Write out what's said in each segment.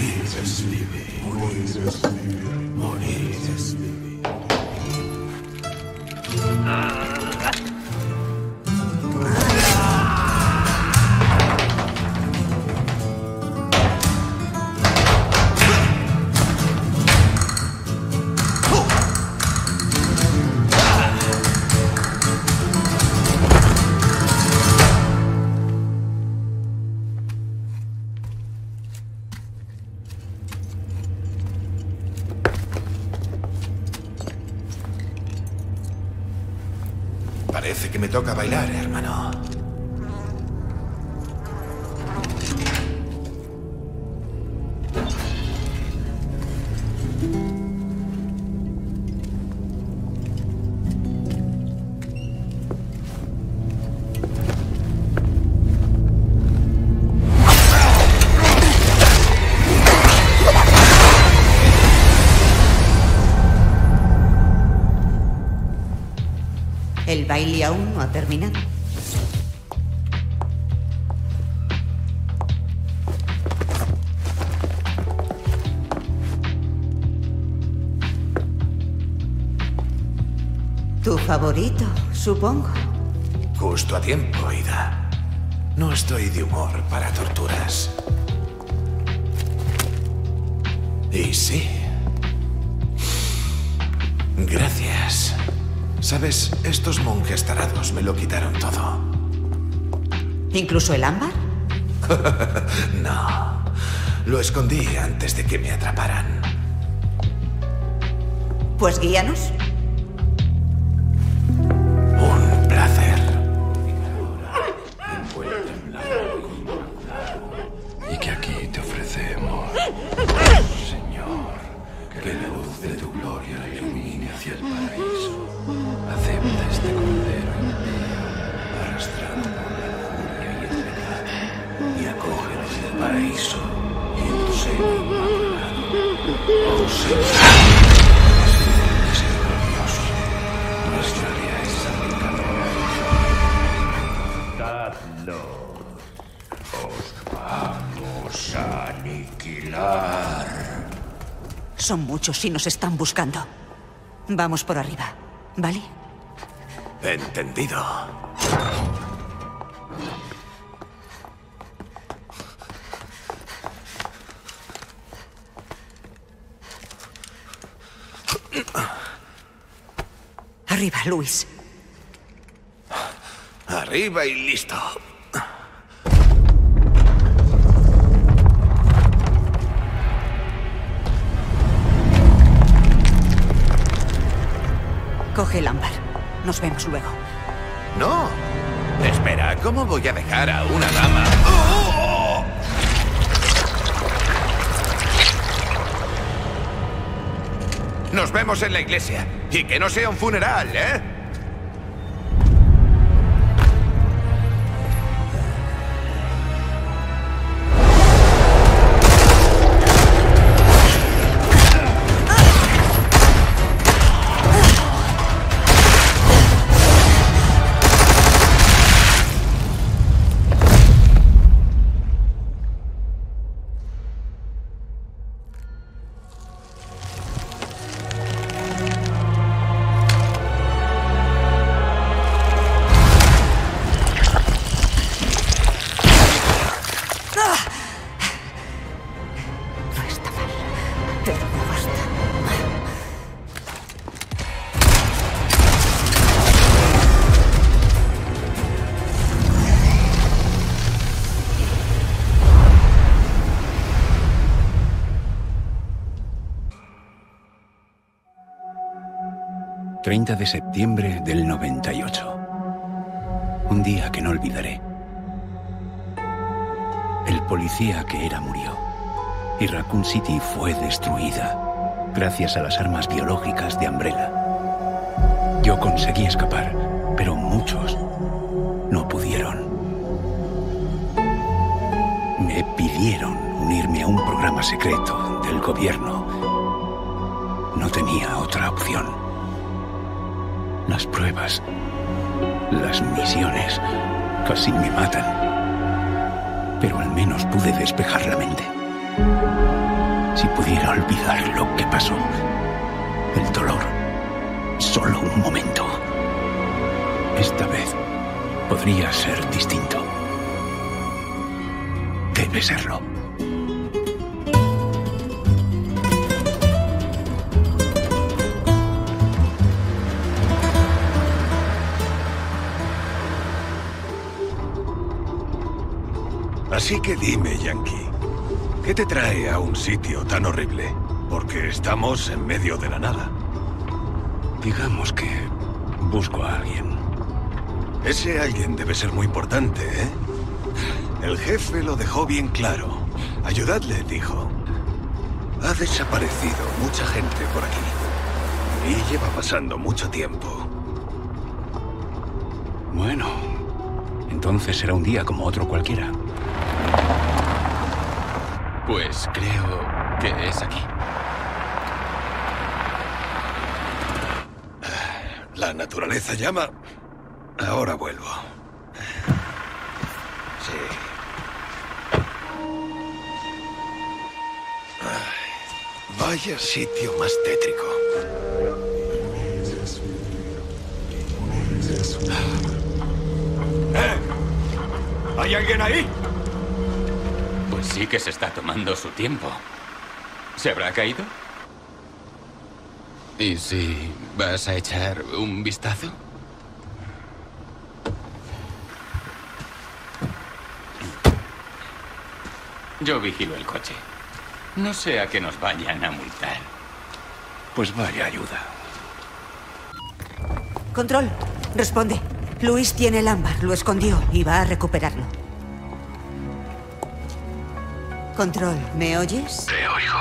Morir es vivir. Morir es vivir. Morir es vivir. Parece que me toca bailar, hermano. El baile aún no ha terminado. Tu favorito, supongo. Justo a tiempo, Ida. No estoy de humor para torturas. Y sí. Gracias. ¿Sabes? Estos monjes tarados me lo quitaron todo. ¿Incluso el ámbar? No. Lo escondí antes de que me atraparan. Pues guíanos. Un placer. Y que aquí te ofrecemos, Señor, que la luz de tu gloria ilumine hacia el paraíso. Acepta este cordero impío, arrastrado por la lujuria y el pecado, y acógelo en el paraíso y en tu seno inmaculado. Oh Señor, misericordioso, nuestra alianza dadlo. Os vamos a aniquilar. Son muchos y nos están buscando. Vamos por arriba, ¿vale? Entendido. Arriba, Luis. Arriba y listo. Coge el ámbar. Nos vemos luego. No. Espera, ¿cómo voy a dejar a una dama? Nos vemos en la iglesia. Y que no sea un funeral, ¿eh? ...30 de septiembre del 98. Un día que no olvidaré. El policía que era murió. Y Raccoon City fue destruida gracias a las armas biológicas de Umbrella. Yo conseguí escapar, pero muchos no pudieron. Me pidieron unirme a un programa secreto del gobierno. No tenía otra opción. Las pruebas, las misiones, casi me matan. Pero al menos pude despejar la mente. Si pudiera olvidar lo que pasó, el dolor, solo un momento. Esta vez podría ser distinto. Debe serlo. Así que dime, Yankee, ¿qué te trae a un sitio tan horrible? Porque estamos en medio de la nada. Digamos que busco a alguien. Ese alguien debe ser muy importante, ¿eh? El jefe lo dejó bien claro. Ayudadle, dijo. Ha desaparecido mucha gente por aquí. Y lleva pasando mucho tiempo. Bueno, entonces será un día como otro cualquiera. Pues creo que es aquí. La naturaleza llama. Ahora vuelvo. Sí. Ay, vaya sitio más tétrico. ¿Hay alguien ahí? Pues sí que se está tomando su tiempo. ¿Se habrá caído? ¿Y si vas a echar un vistazo? Yo vigilo el coche. No sea que nos vayan a multar. Pues vaya ayuda. Control, responde. Luis tiene el ámbar, lo escondió y va a recuperarlo. Control, ¿me oyes? Te oigo.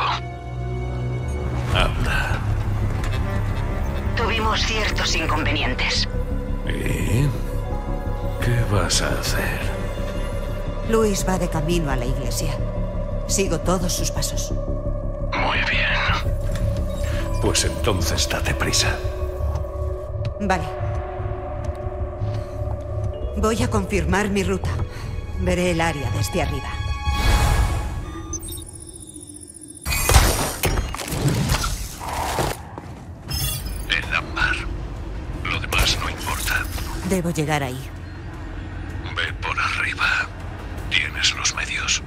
Habla. Tuvimos ciertos inconvenientes. ¿Y qué vas a hacer? Luis va de camino a la iglesia. Sigo todos sus pasos. Muy bien. Pues entonces date prisa. Vale. Voy a confirmar mi ruta. Veré el área desde arriba. El ámbar. Lo demás no importa. Debo llegar ahí. Ve por arriba. Tienes los medios.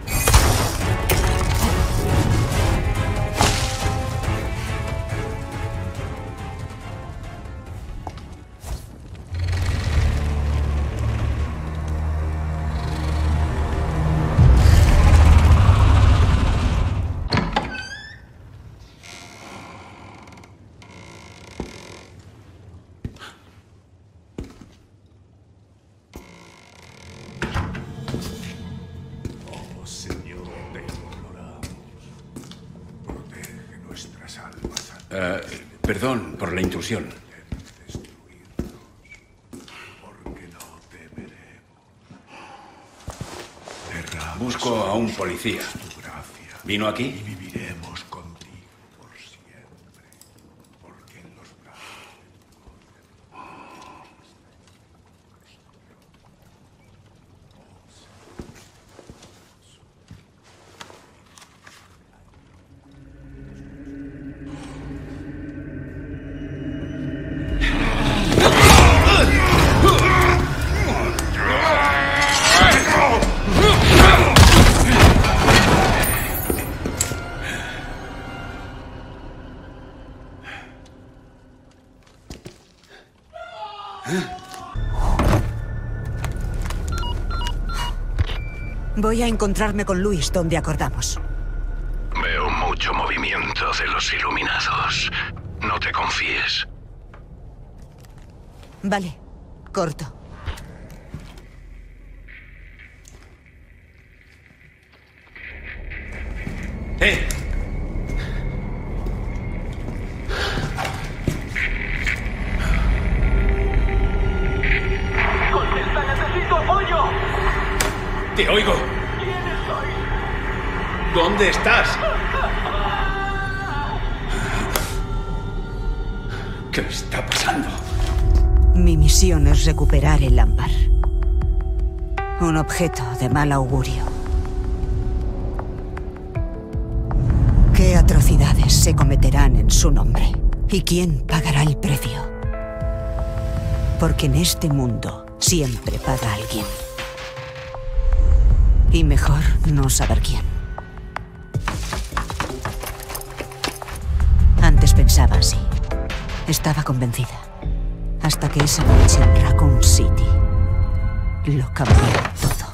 Perdón por la intrusión. Busco a un policía. ¿Vino aquí? Viviremos contigo por siempre. Porque en los brazos. Voy a encontrarme con Luis donde acordamos. Veo mucho movimiento de los iluminados. No te confíes. Vale, corto. ¡Eh! ¡Contesta, necesito apoyo! ¡Te oigo! ¿Quiénes sois? ¿Dónde estás? ¿Qué está pasando? Mi misión es recuperar el ámbar. Un objeto de mal augurio. ¿Qué ha Atrocidades se cometerán en su nombre. ¿Y quién pagará el precio? Porque en este mundo siempre paga alguien. Y mejor no saber quién. Antes pensaba así. Estaba convencida. Hasta que esa noche en Raccoon City lo cambió todo.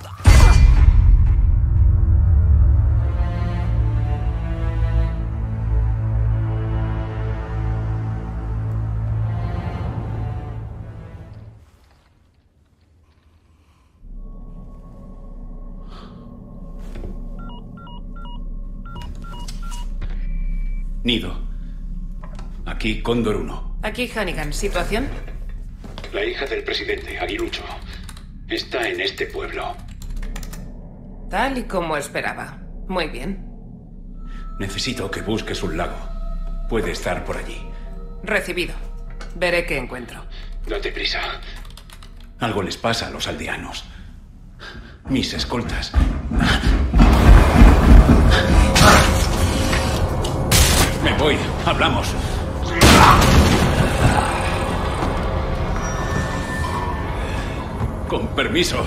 Nido. Aquí Cóndor 1. Aquí Hannigan. ¿Situación? La hija del presidente, Aguilucho, está en este pueblo. Tal y como esperaba. Muy bien. Necesito que busques un lago. Puede estar por allí. Recibido. Veré qué encuentro. Date prisa. Algo les pasa a los aldeanos. Mis escoltas. Me voy. Hablamos. Con permiso.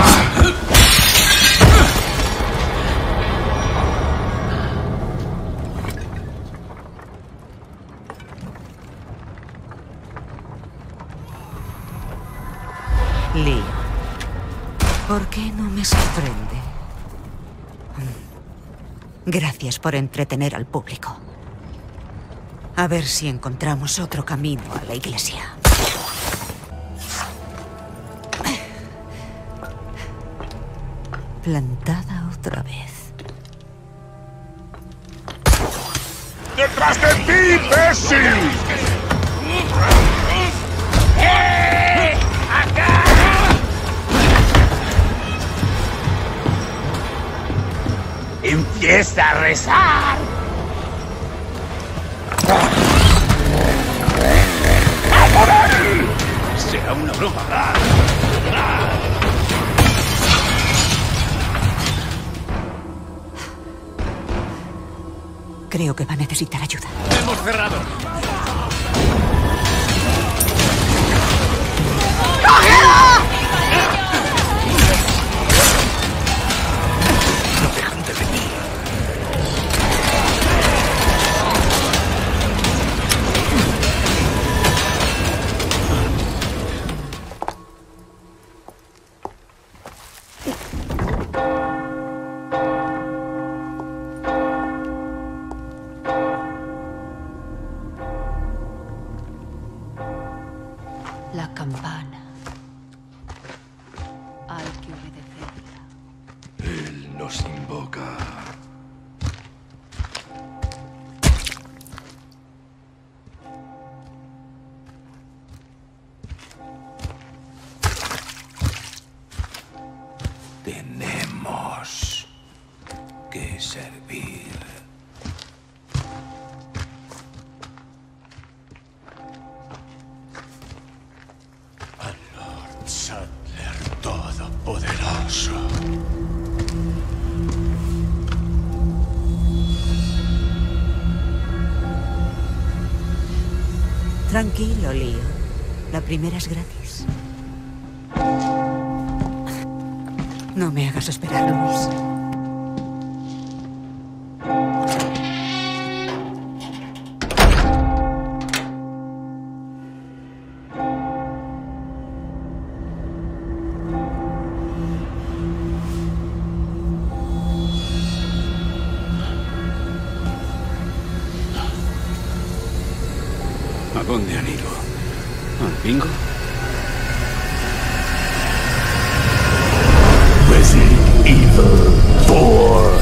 Lee, ¿por qué no me sorprende? Gracias por entretener al público. A ver si encontramos otro camino a la iglesia. Plantada otra vez. ¡Detrás de ti, imbécil! ¡Acá! ¡Empieza a rezar! ¡A por él! Será una broma. Creo que va a necesitar ayuda. ¡Hemos cerrado! No dejan de venir. La campana. Hay que obedecerla. Él nos invoca. Tenemos que servir. Al Lord Saddler Todopoderoso. Tranquilo, Leo. La primera es gratis. No me hagas esperar, Luis. ¿A dónde han ido? ¿Al bingo? Resident Evil 4.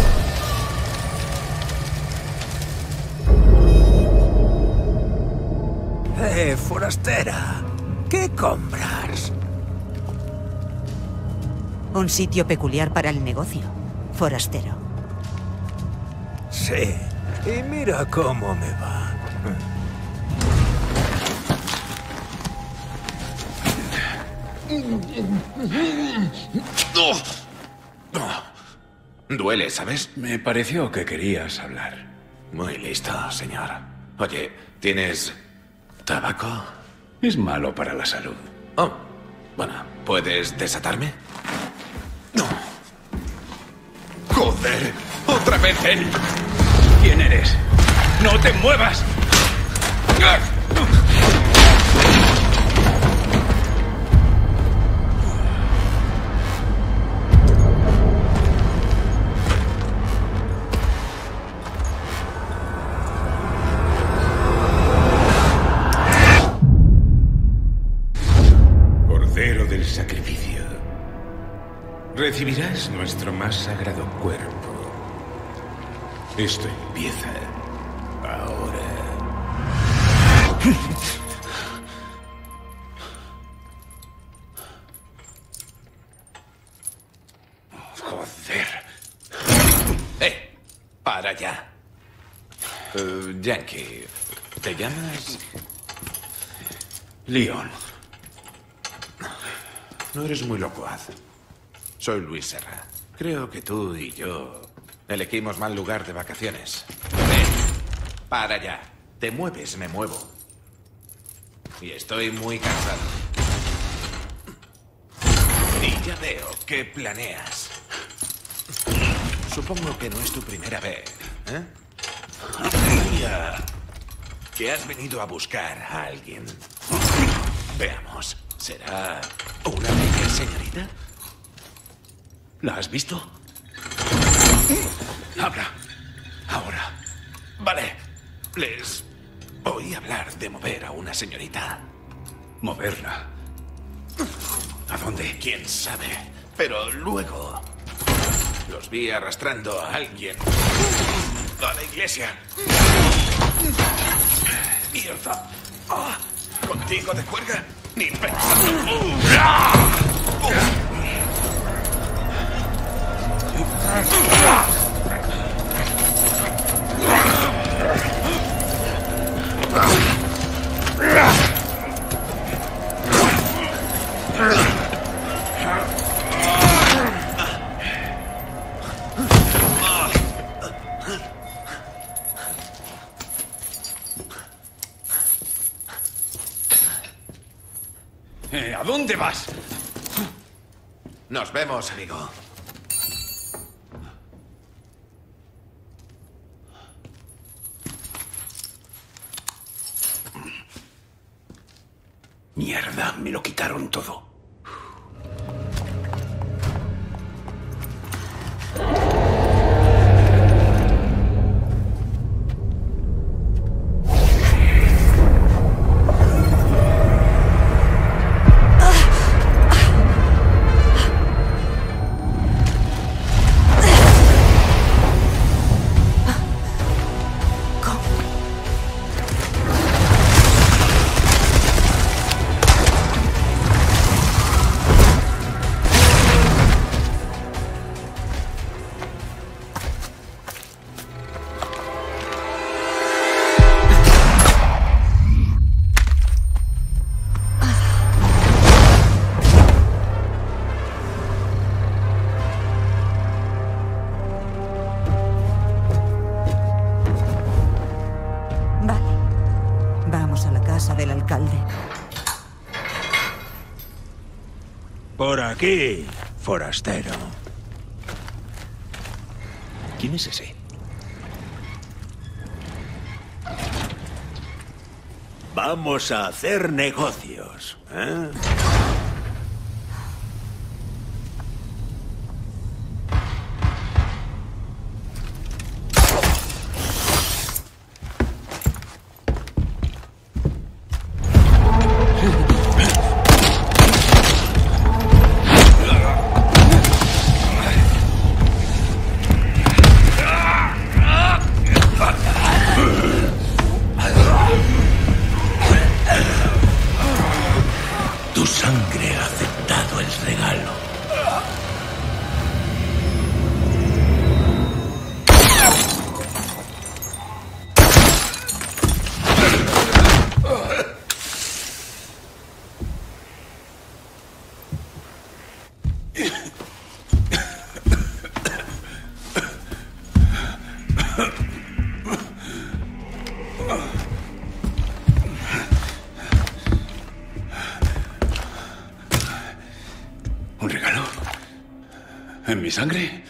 Forastera. ¿Qué compras? Un sitio peculiar para el negocio. Forastero. Sí. Y mira cómo me va. Duele, ¿sabes? Me pareció que querías hablar. Muy listo, señor. Oye, ¿tienes tabaco? Es malo para la salud. Oh, bueno, ¿puedes desatarme? No. ¡Joder! ¡Otra vez él! ¿Quién eres? ¡No te muevas! Cordero del sacrificio, recibirás nuestro más sagrado cuerpo. Esto empieza ahora. Joder. Para ya. Yankee, ¿te llamas? Leon. No eres muy locuaz. Soy Luis Serra. Creo que tú y yo elegimos mal lugar de vacaciones. Para ya. Te mueves, me muevo. Y estoy muy cansado. Y ya veo qué planeas. Supongo que no es tu primera vez, ¿eh? Diría que has venido a buscar a alguien. Veamos, ¿será una bella señorita? ¿La has visto? Habla. Ahora. Vale. Les oí hablar de mover a una señorita. ¿Moverla? ¿A dónde? ¿Quién sabe? Pero luego los vi arrastrando a alguien a la iglesia. ¡Mierda! ¿Contigo de cuerda? Ni pensando. ¿A dónde vas? Nos vemos, amigo. Mierda, me lo quitaron todo. Del alcalde. Por aquí, forastero. ¿Quién es ese? Vamos a hacer negocios, ¿eh? Tu sangre ¿En mi sangre?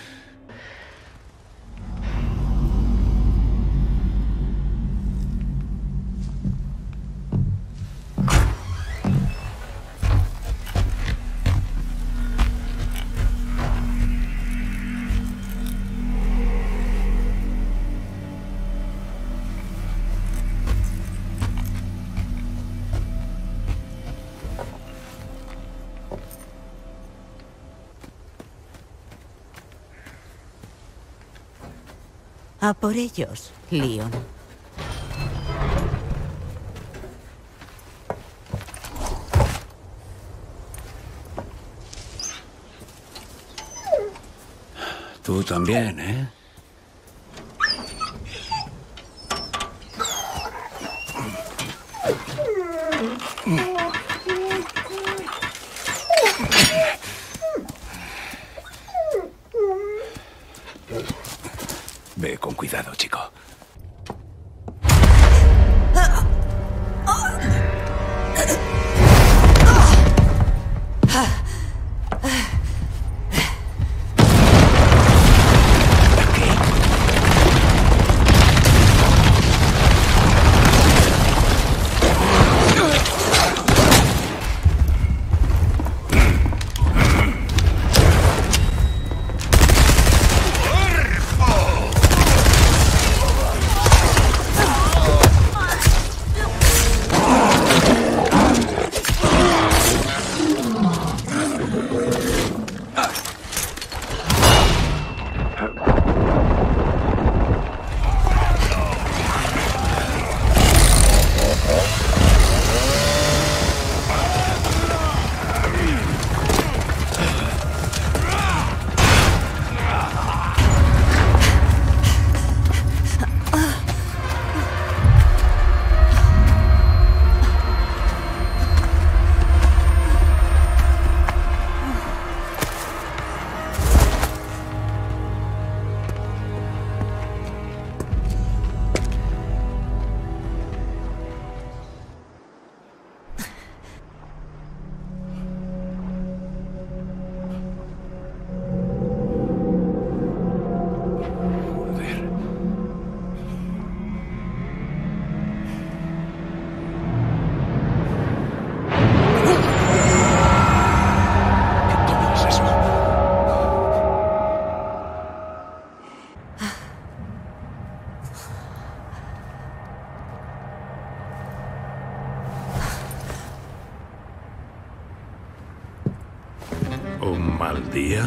A por ellos, Leon. Tú también, ¿eh? Ve con cuidado, chico. ¿Un mal día?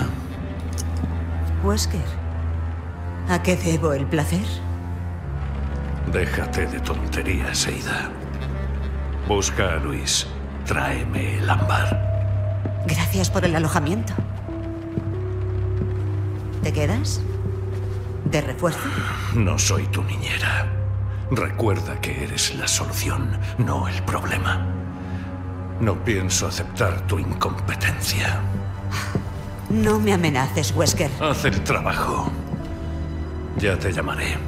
Wesker, ¿a qué debo el placer? Déjate de tonterías, Ada. Busca a Luis. Tráeme el ámbar. Gracias por el alojamiento. ¿Te quedas? ¿De refuerzo? No soy tu niñera. Recuerda que eres la solución, no el problema. No pienso aceptar tu incompetencia. No me amenaces, Wesker. Haz el trabajo. Ya te llamaré.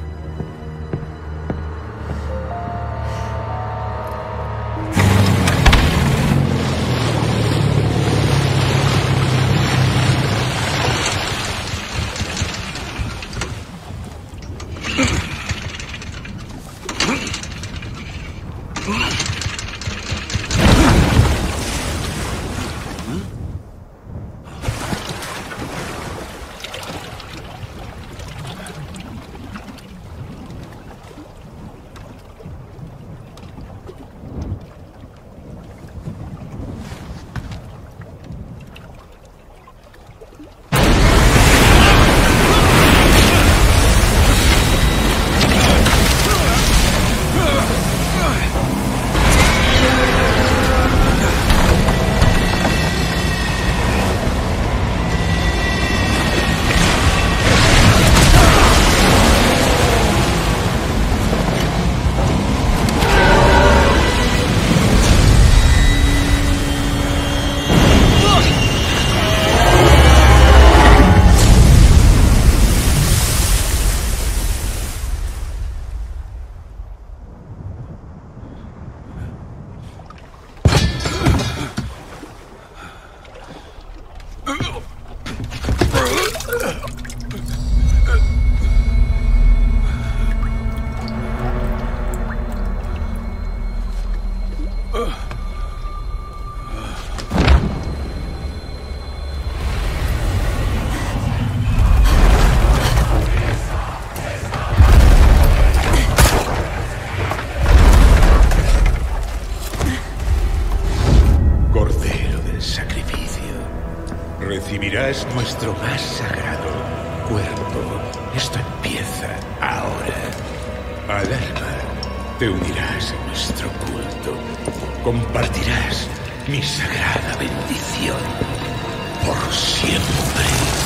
unirás nuestro más sagrado cuerpo. Esto empieza ahora. Al alma te unirás a nuestro culto. Compartirás mi sagrada bendición por siempre.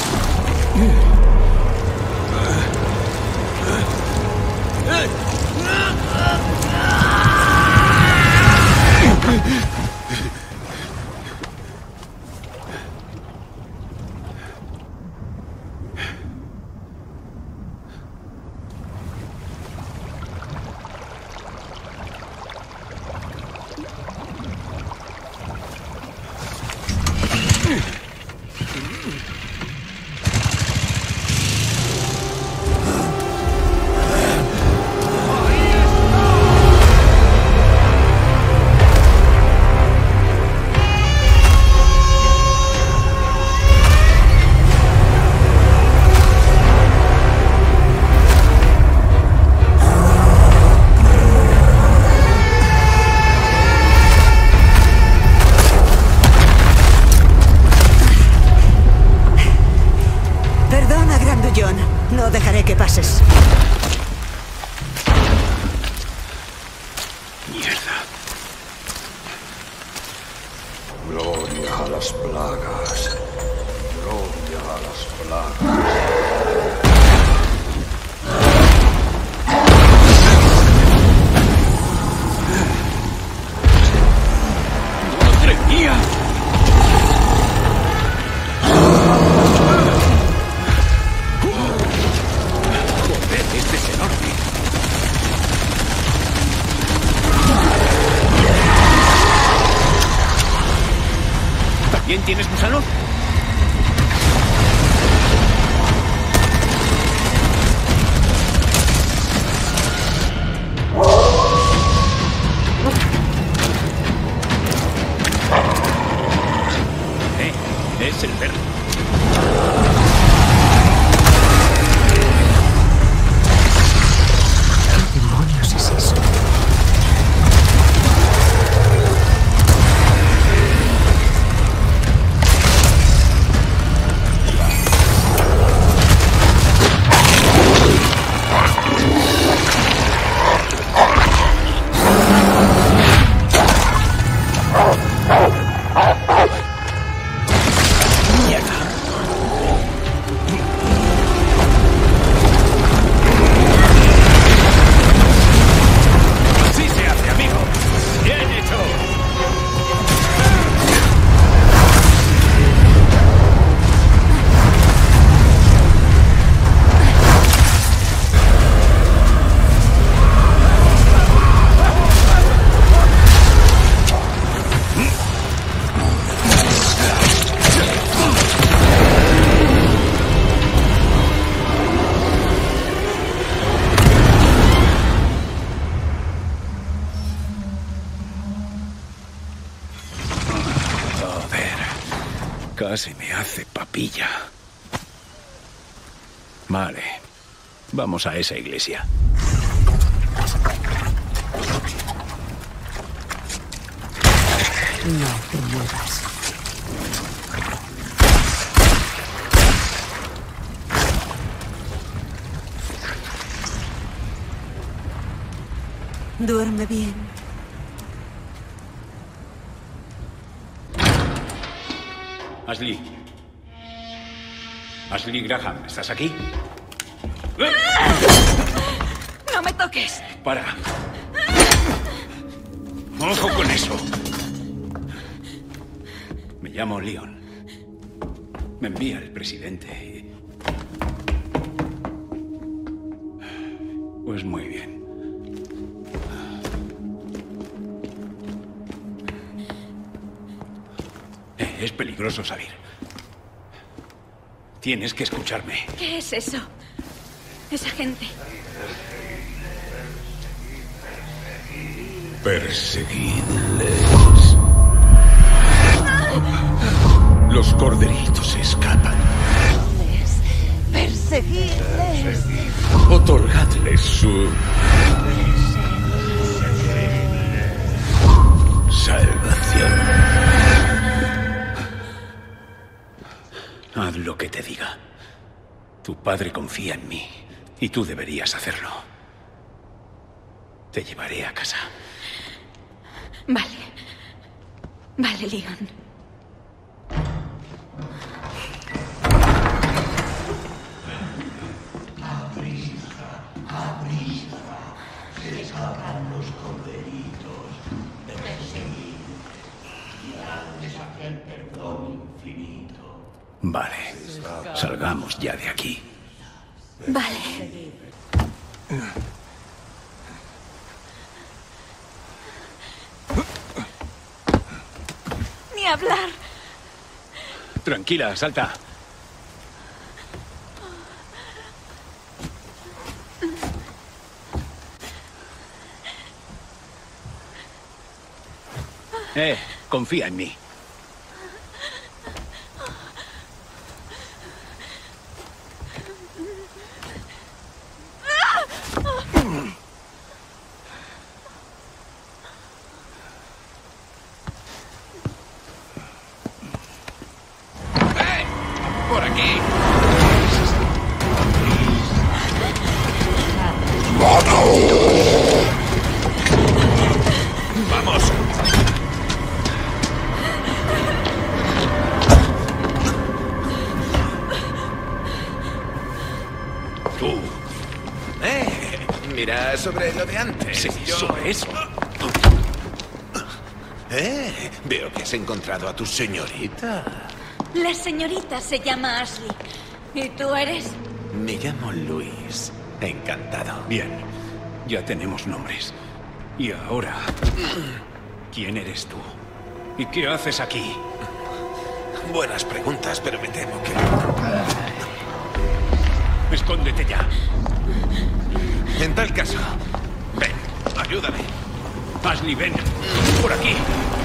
No dejaré que pases. Mierda. Gloria a las plagas. Gloria a las plagas. ¡Madre mía! ¿También tienes gusano? Es el perro. ¿Qué demonios es eso? Casi me hace papilla. Vale. Vamos a esa iglesia. No te muevas. Duerme bien. Ashley. Ashley Graham, ¿estás aquí? ¡No me toques! Para. ¡Ojo con eso! Me llamo Leon. Me envía el presidente. Pues muy bien. Es peligroso salir. Tienes que escucharme. ¿Qué es eso? Esa gente. Perseguidles. Los corderitos escapan. Perseguidles. Otorgadles su salvación. te diga. Tu padre confía en mí y tú deberías hacerlo. Te llevaré a casa. Vale. Vale, Leon. Se escapan los corderitos de perseguir y darles aquel perdón infinito. Vale, salgamos ya de aquí. Vale. Ni hablar. Tranquila, salta. Confía en mí. ¡Por aquí! ¡Vamos! Tú. Mira, sobre lo de antes. Sí, sobre eso. Veo que has encontrado a tu señorita. La señorita se llama Ashley. ¿Y tú eres? Me llamo Luis. Encantado. Bien, ya tenemos nombres. Y ahora, ¿quién eres tú? ¿Y qué haces aquí? Buenas preguntas, pero me temo que... Escóndete ya. En tal caso, ven, ayúdame. Ashley, ven. Por aquí.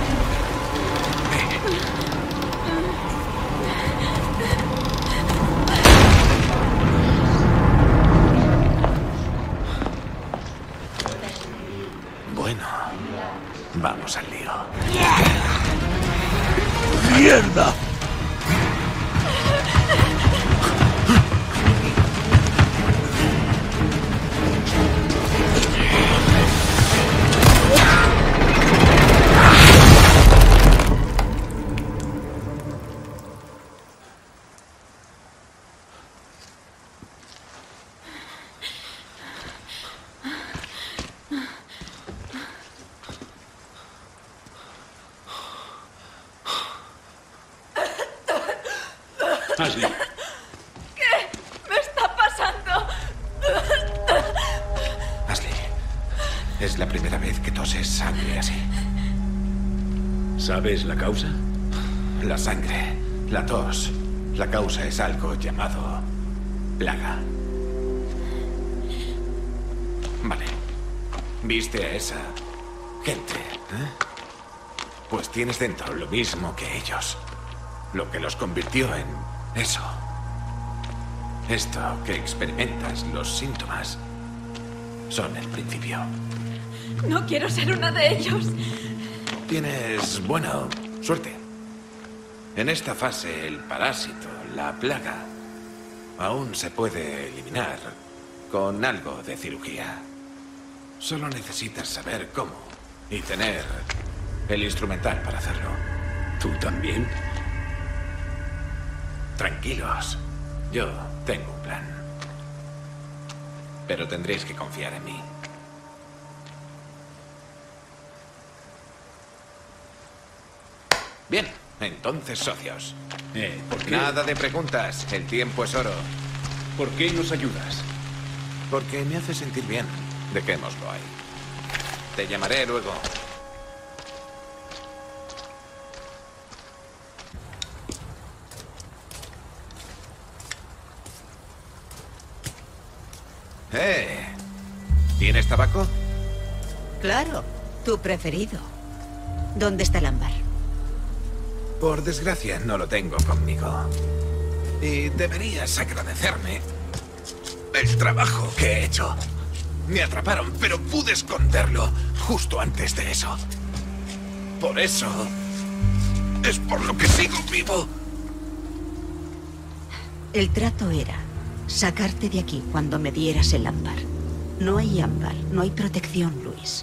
Bueno, vamos al lío. ¡Mierda! Ashley. ¿Qué me está pasando? Ashley, es la primera vez que toses sangre así. ¿Sabes la causa? La sangre, la tos. La causa es algo llamado plaga. Vale. ¿Viste a esa gente? Pues tienes dentro lo mismo que ellos. Lo que los convirtió en eso. Esto que experimentas, los síntomas, son el principio. No quiero ser una de ellos. Tienes, bueno, suerte. En esta fase, el parásito, la plaga, aún se puede eliminar con algo de cirugía. Solo necesitas saber cómo y tener el instrumental para hacerlo. ¿Tú también? Tranquilos, yo tengo un plan. Pero tendréis que confiar en mí. Bien, entonces socios. ¿Por qué? Nada de preguntas, el tiempo es oro. ¿Por qué nos ayudas? Porque me hace sentir bien. Dejémoslo ahí. Te llamaré luego. ¿Tienes tabaco? Claro, tu preferido. ¿Dónde está el ámbar? Por desgracia, no lo tengo conmigo. Y deberías agradecerme el trabajo que he hecho. Me atraparon, pero pude esconderlo justo antes de eso. Por eso es por lo que sigo vivo. El trato era sacarte de aquí cuando me dieras el ámbar. No hay ámbar, no hay protección, Luis.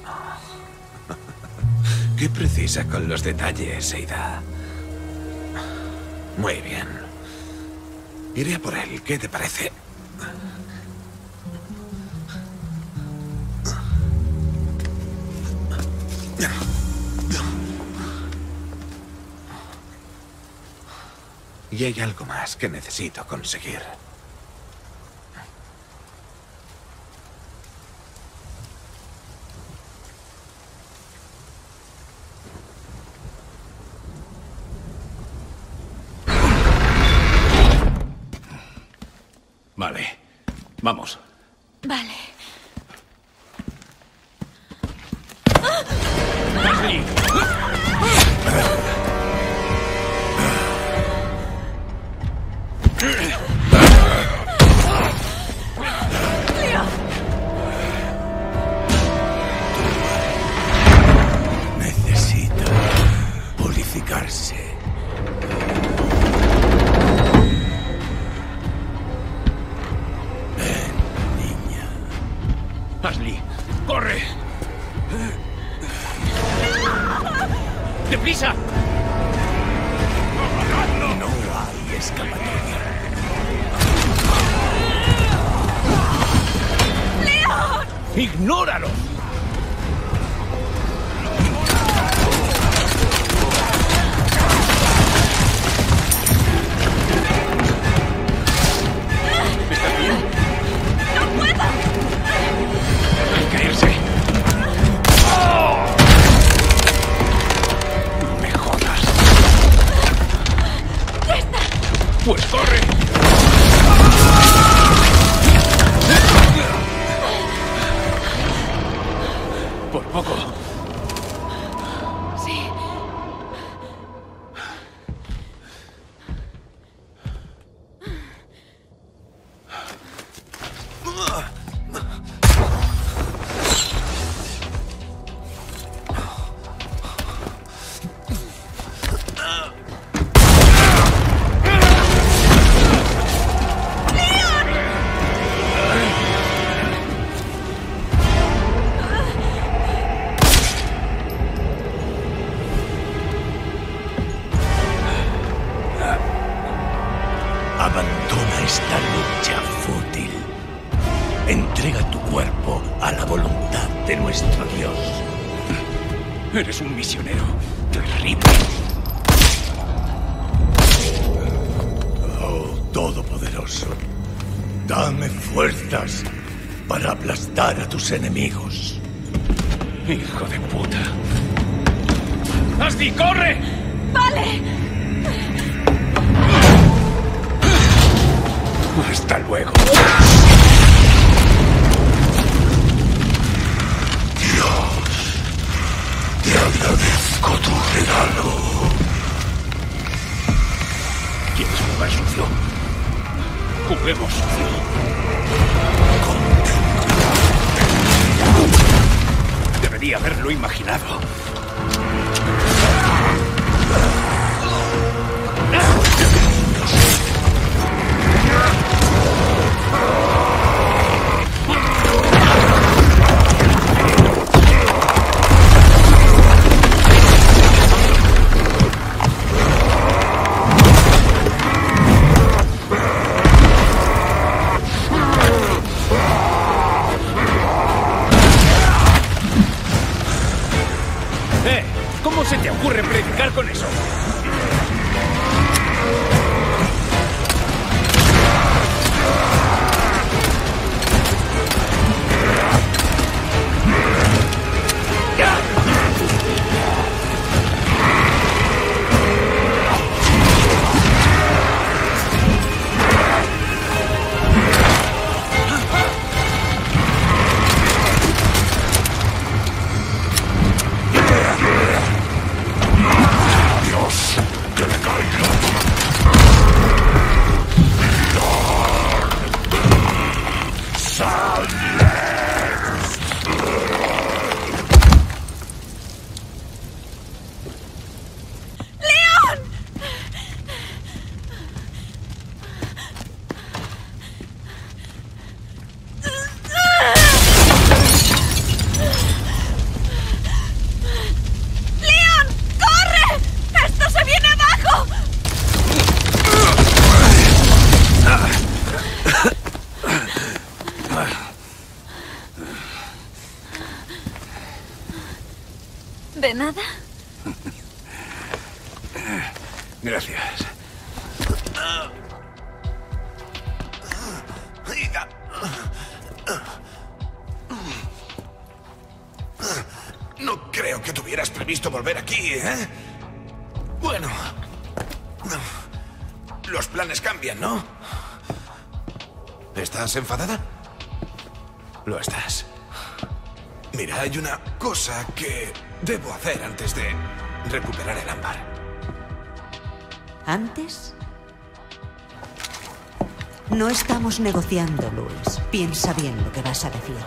Qué precisa con los detalles, Ada. Muy bien. Iré a por él, ¿qué te parece? Y hay algo más que necesito conseguir. Vale, vamos. Vale. ¡Ashley! Necesita purificarse. Ashley, corre. ¡Deprisa! No hay escapatoria. ¡Leon! ¡Ignóralo! ¿Estás bien? ¡No puedo! Al caerse. No me jodas. ¡Ya está! ¡Pues corre! Por poco. Sí. Abandona esta lucha fútil. Entrega tu cuerpo a la voluntad de nuestro Dios. Eres un misionero terrible. Oh, Todopoderoso, dame fuerzas para aplastar a tus enemigos. Hijo de puta. ¡Ashley, corre! ¡Vale! Hasta luego. Te agradezco tu regalo. ¿Quieres jugar sucio? Juguemos sucio. Debería haberlo imaginado. ¿Cómo se te ocurre predicar con eso? Dios De nada. Gracias. No creo que tuvieras previsto volver aquí, ¿eh? Bueno. Los planes cambian, ¿no? ¿Estás enfadada? Lo estás. Mira, hay una cosa que debo hacer antes de recuperar el ámbar. ¿Antes? No estamos negociando, Luis. Piensa bien lo que vas a decir.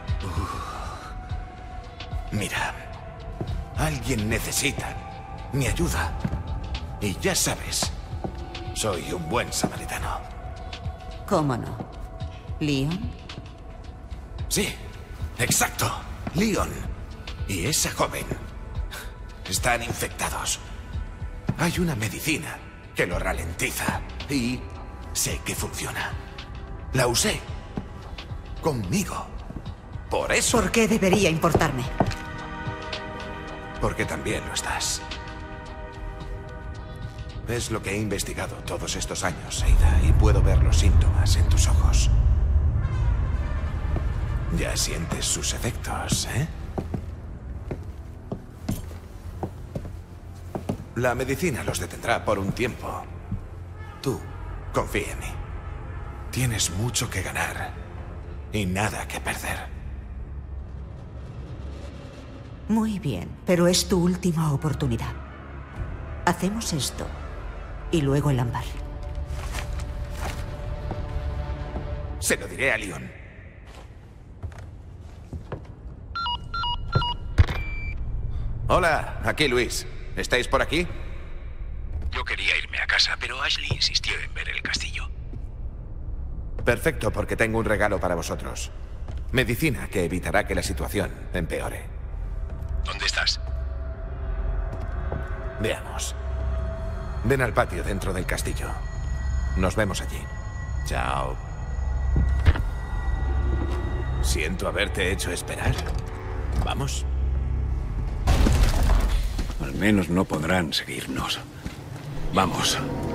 Mira, alguien necesita mi ayuda. Y ya sabes, soy un buen samaritano. ¿Cómo no? ¿Leon? Sí, exacto. Leon y esa joven están infectados. Hay una medicina que lo ralentiza y sé que funciona. La usé conmigo. Por eso. ¿Por qué debería importarme? Porque también lo estás. Es lo que he investigado todos estos años, Ada, y puedo ver los síntomas en tus ojos. Ya sientes sus efectos, ¿eh? La medicina los detendrá por un tiempo. Tú, confía en mí. Tienes mucho que ganar y nada que perder. Muy bien, pero es tu última oportunidad. Hacemos esto y luego el ámbar. Se lo diré a Leon. Hola, aquí Luis. ¿Estáis por aquí? Yo quería irme a casa, pero Ashley insistió en ver el castillo. Perfecto, porque tengo un regalo para vosotros. Medicina que evitará que la situación empeore. ¿Dónde estás? Veamos. Ven al patio dentro del castillo. Nos vemos allí. Chao. Siento haberte hecho esperar. ¿Vamos? Al menos no podrán seguirnos. Vamos.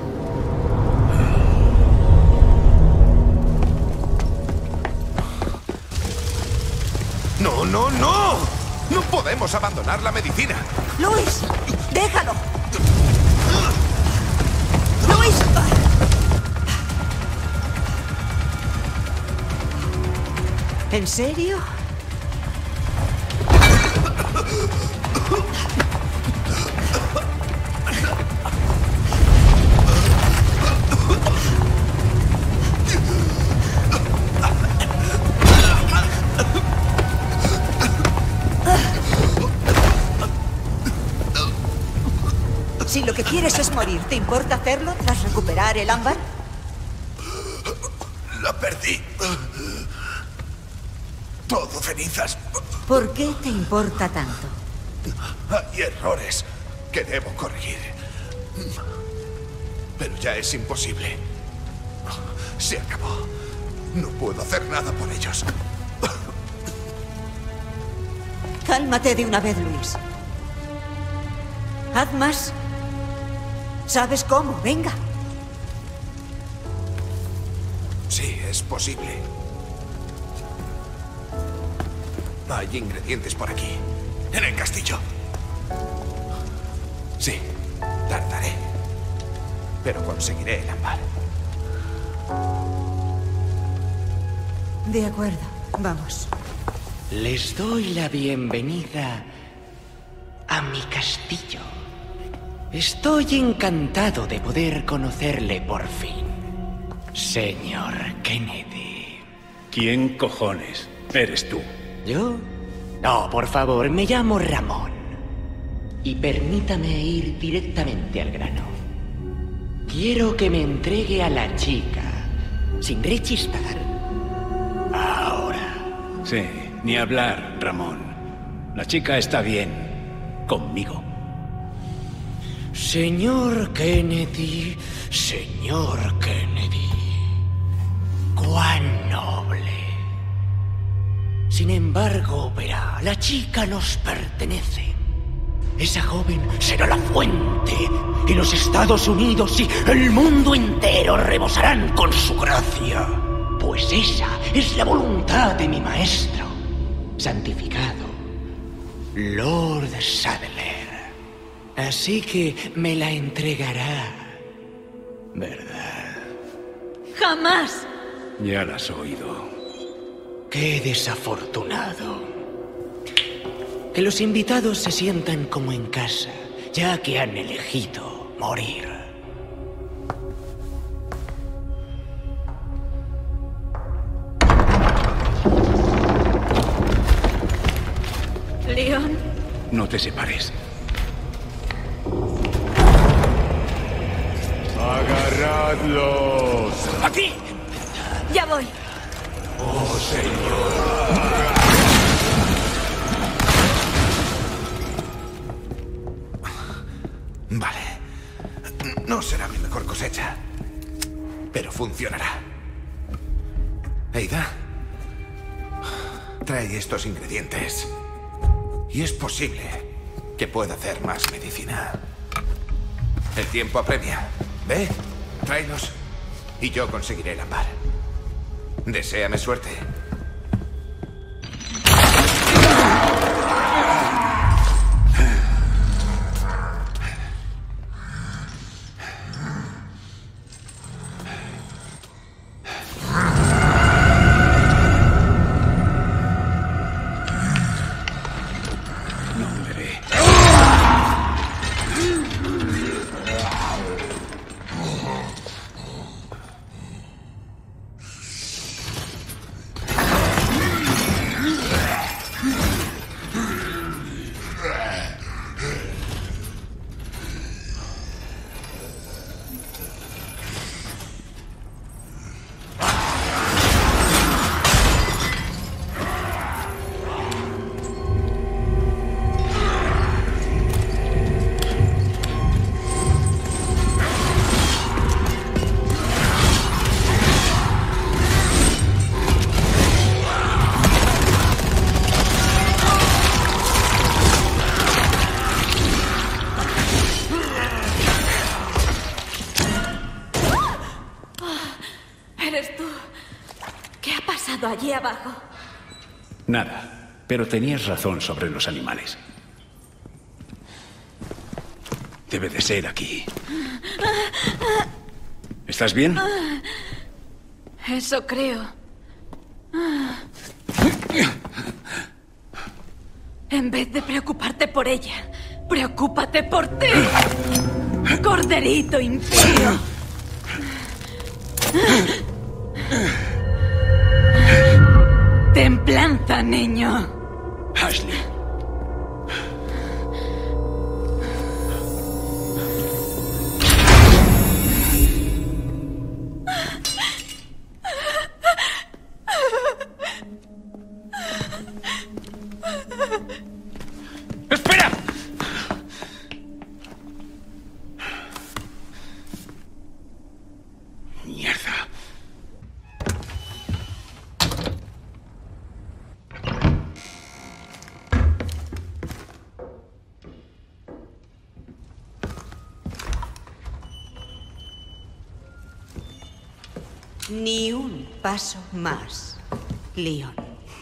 ¡No, no, no! ¡No podemos abandonar la medicina! ¡Luis! ¡Déjalo! ¡Luis! ¿En serio? Si lo que quieres es morir, ¿te importa hacerlo tras recuperar el ámbar? La perdí. Todo cenizas. ¿Por qué te importa tanto? Hay errores que debo corregir. Pero ya es imposible. Se acabó. No puedo hacer nada por ellos. Cálmate de una vez, Luis. Haz más. ¿Sabes cómo? Venga. Sí, es posible. Hay ingredientes por aquí, en el castillo. Sí, tardaré. Pero conseguiré el ámbar. De acuerdo, vamos. Les doy la bienvenida a mi castillo. Estoy encantado de poder conocerle por fin, señor Kennedy. ¿Quién cojones eres tú? ¿Yo? No, por favor, me llamo Ramón. Y permítame ir directamente al grano. Quiero que me entregue a la chica, sin rechistar. Ahora. Sí, ni hablar, Ramón. La chica está bien conmigo. Señor Kennedy, señor Kennedy. ¡Cuán noble! Sin embargo, verá, la chica nos pertenece. esa joven será la fuente, y los Estados Unidos y el mundo entero rebosarán con su gracia. Pues esa es la voluntad de mi maestro, santificado, Lord Sadler. Así que me la entregará, ¿verdad? ¡Jamás! Ya la has oído. ¡Qué desafortunado! Que los invitados se sientan como en casa, ya que han elegido morir. Leon. No te separes. ¡Agarradlos! ¡Aquí! Ya voy. ¡Oh, señor! Vale. No será mi mejor cosecha, pero funcionará. Eida, trae estos ingredientes. Y es posible que pueda hacer más medicina. El tiempo apremia. Ve, tráelos y yo conseguiré la par. Deséame suerte. Allí abajo. Nada, pero tenías razón sobre los animales. Debe de ser aquí. ¿Estás bien? Eso creo. En vez de preocuparte por ella, preocúpate por ti. Corderito impío. Templanza, niño. Ashley. ¡Espera! Mierda. Ni un paso más, Leon.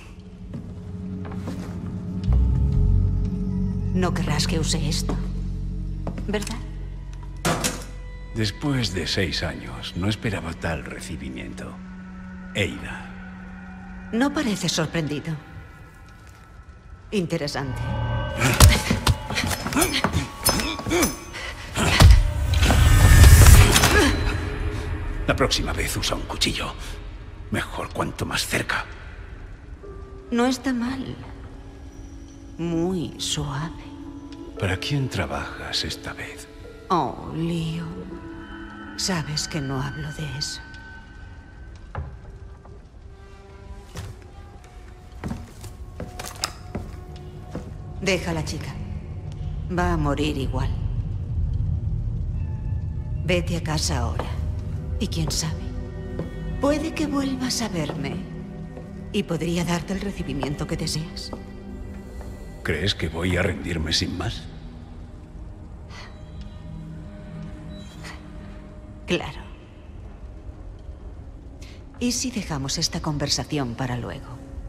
No querrás que use esto, ¿verdad? Después de 6 años, no esperaba tal recibimiento. Eida. No pareces sorprendido. Interesante. La próxima vez usa un cuchillo. Mejor cuanto más cerca. No está mal. Muy suave. ¿Para quién trabajas esta vez? Oh, Leon. Sabes que no hablo de eso. Deja a la chica. Va a morir igual. Vete a casa ahora. Y quién sabe, puede que vuelvas a verme. Y podría darte el recibimiento que deseas. ¿Crees que voy a rendirme sin más? Claro. ¿Y si dejamos esta conversación para luego?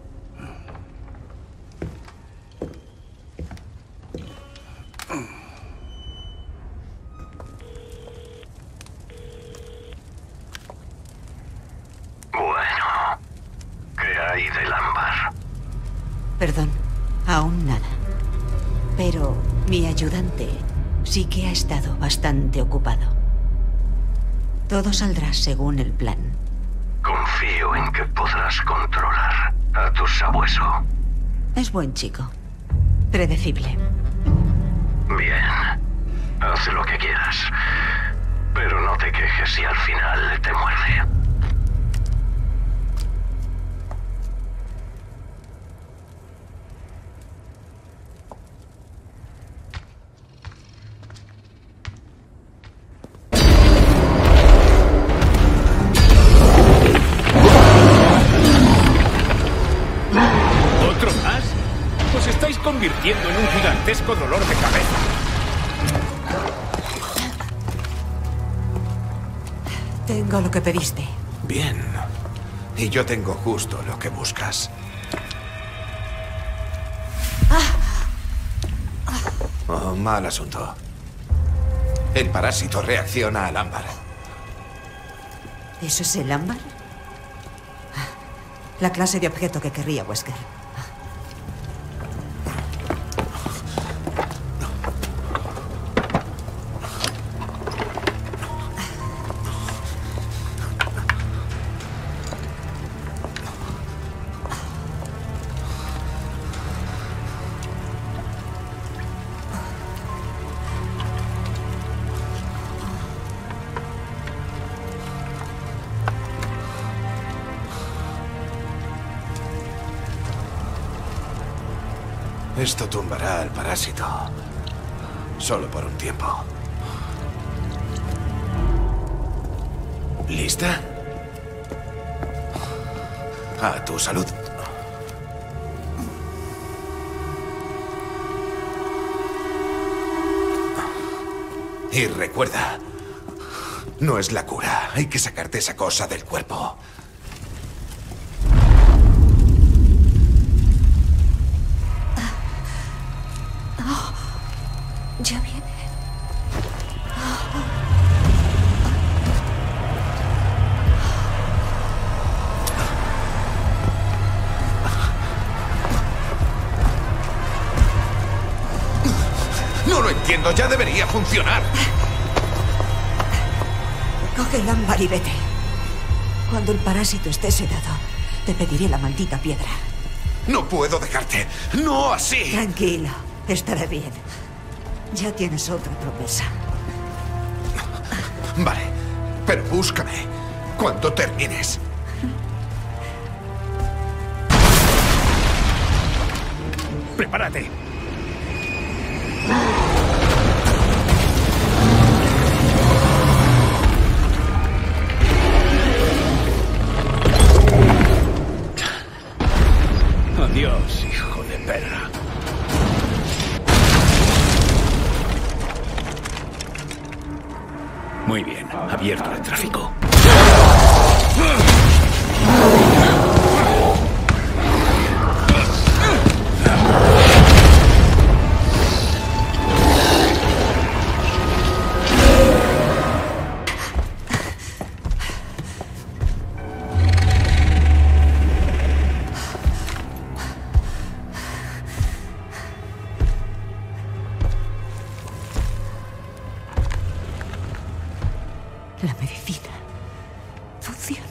Bueno, ¿qué hay del ámbar? Perdón, aún nada. Pero mi ayudante sí que ha estado bastante ocupado. Todo saldrá según el plan. Confío en que podrás controlar a tu sabueso. Es buen chico. Predecible. Bien. Haz lo que quieras. Pero no te quejes si al final te muerde. ¿Otro más? Os estáis convirtiendo en un gigantesco dolor de cabeza. Tengo lo que pediste. Bien. Y yo tengo justo lo que buscas. Oh, mal asunto. El parásito reacciona al ámbar. ¿Eso es el ámbar? La clase de objeto que querría Wesker. Esto tumbará al parásito. Solo por un tiempo. ¿Lista? A tu salud. Y recuerda, no es la cura. Hay que sacarte esa cosa del cuerpo. Ya viene. No lo entiendo, ya debería funcionar. Coge el ámbar y vete. Cuando el parásito esté sedado, te pediré la maldita piedra. No puedo dejarte. No así. Tranquilo, estaré bien. Ya tienes otra promesa. Vale, pero búscame cuando termines. ¡Prepárate! Adiós, hijo de perra. Muy bien, abierto el tráfico. La medicina funciona.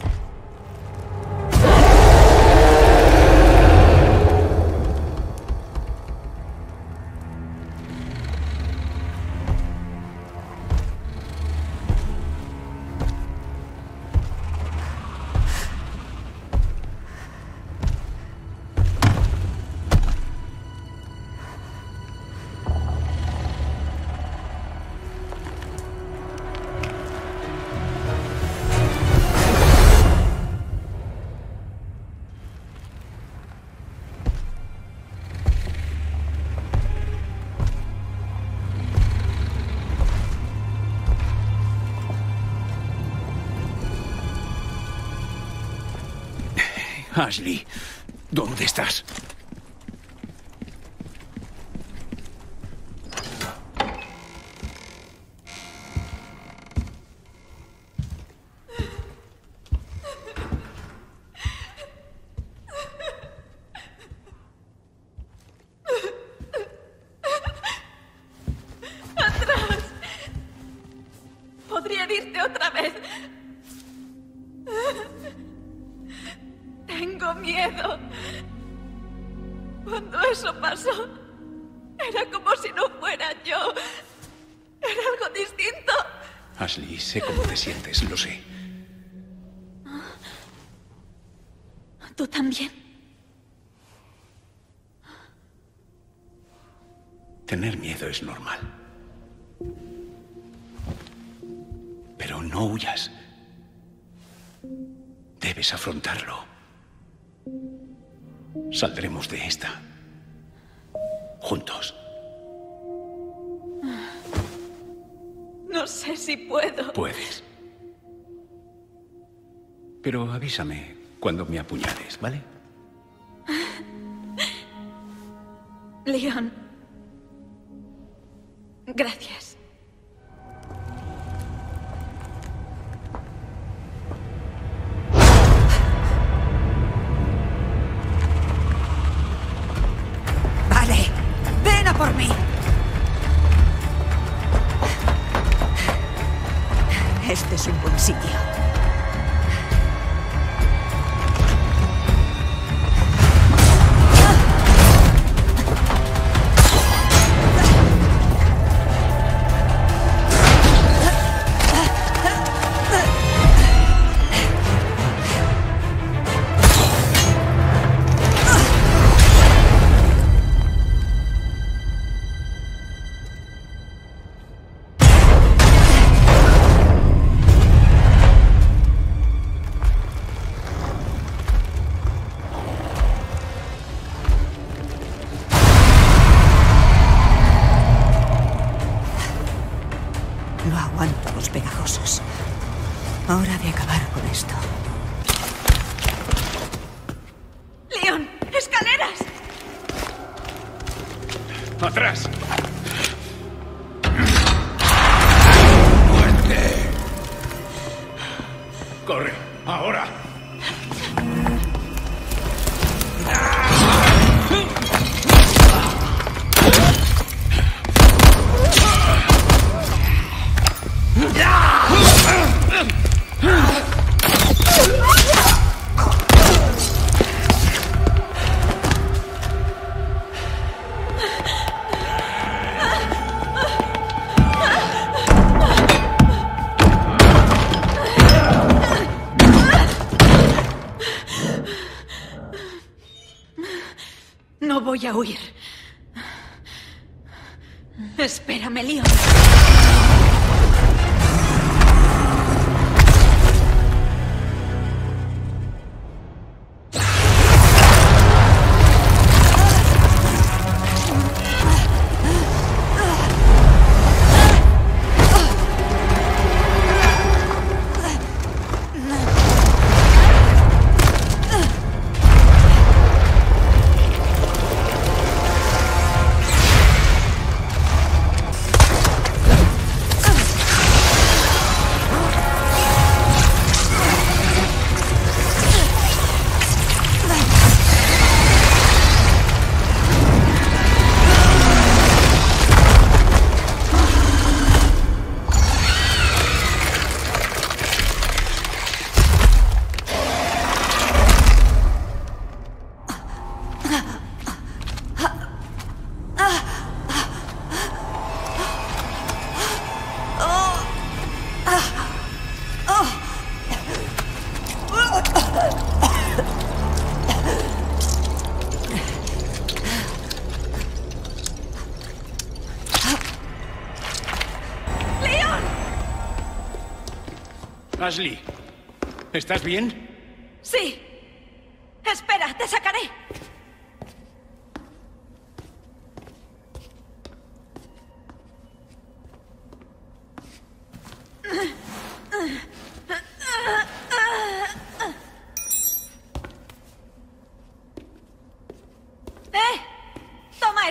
Ashley, ¿dónde estás? Podría irte otra vez. Tengo miedo. Cuando eso pasó, era como si no fuera yo. Era algo distinto. Ashley, sé cómo te sientes, lo sé. ¿Tú también? Tener miedo es normal. Pero no huyas. Debes afrontarlo. Saldremos de esta. Juntos. No sé si puedo. Puedes. Pero avísame cuando me apuñales, ¿vale? Leon. Gracias. Vale, ven a por mí. Este es un buen sitio. No aguanto los pegajosos. Hora de acabar con esto. ¡Leon! ¡Escaleras! ¡Atrás! ¡Muerte! ¡Corre! ¡Ahora! No voy a huir. Espérame, Leon. Ashley, ¿estás bien? Sí. Espera, te sacaré.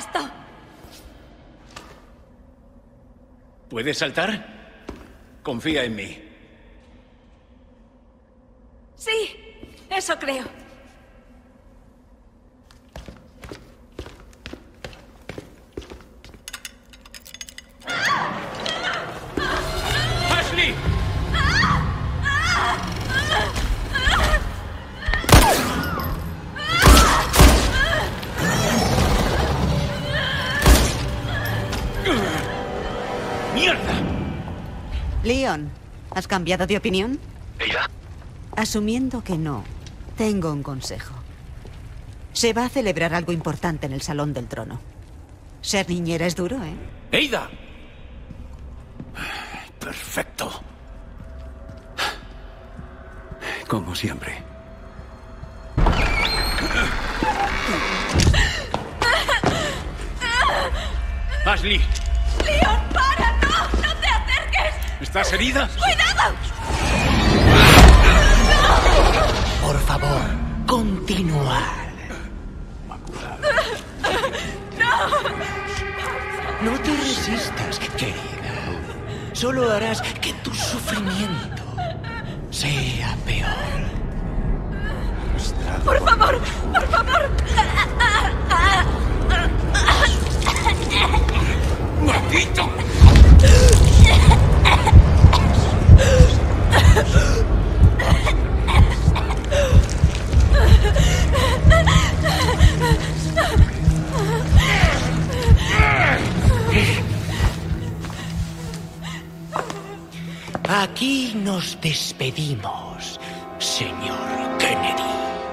esto. ¿Puedes saltar? Confía en mí. Sí, eso creo. ¡Ashley! ¡Mierda! Leon, ¿has cambiado de opinión? ¿Ella? Asumiendo que no, tengo un consejo. Se va a celebrar algo importante en el Salón del Trono. Ser niñera es duro, ¿eh? ¡Eida! Perfecto. Como siempre. ¡Ashley! ¡Leon, para! ¡No! ¡No te acerques! ¿Estás herida? ¡Cuidado! Por favor, continuar. No te resistas, querida. Solo harás que tu sufrimiento sea peor. ¡Por favor! ¡Por favor! ¡Maldito! Aquí nos despedimos, señor Kennedy.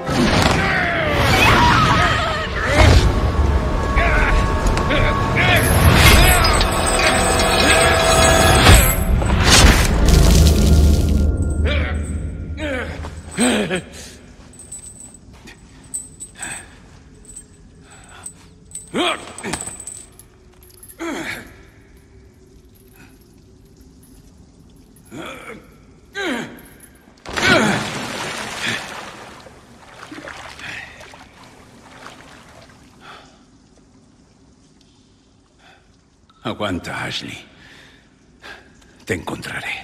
Aguanta, Ashley. Te encontraré.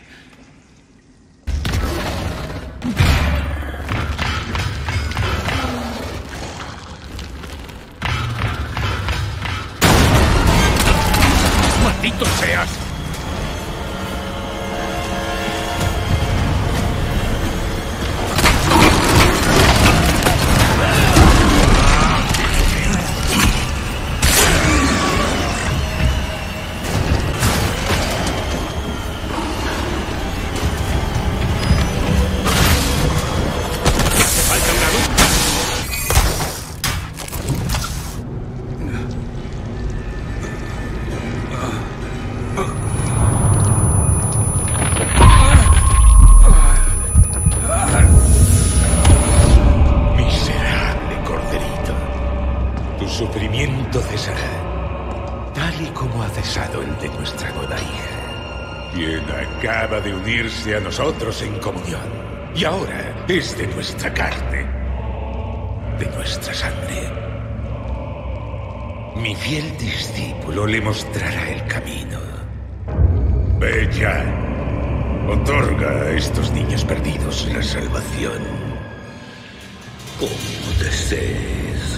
¡Maldito seas! Sufrimiento cesará, tal y como ha cesado el de nuestra nueva hija, quien acaba de unirse a nosotros en comunión, y ahora es de nuestra carne, de nuestra sangre. Mi fiel discípulo le mostrará el camino. Ve ya, otorga a estos niños perdidos la salvación, como desees.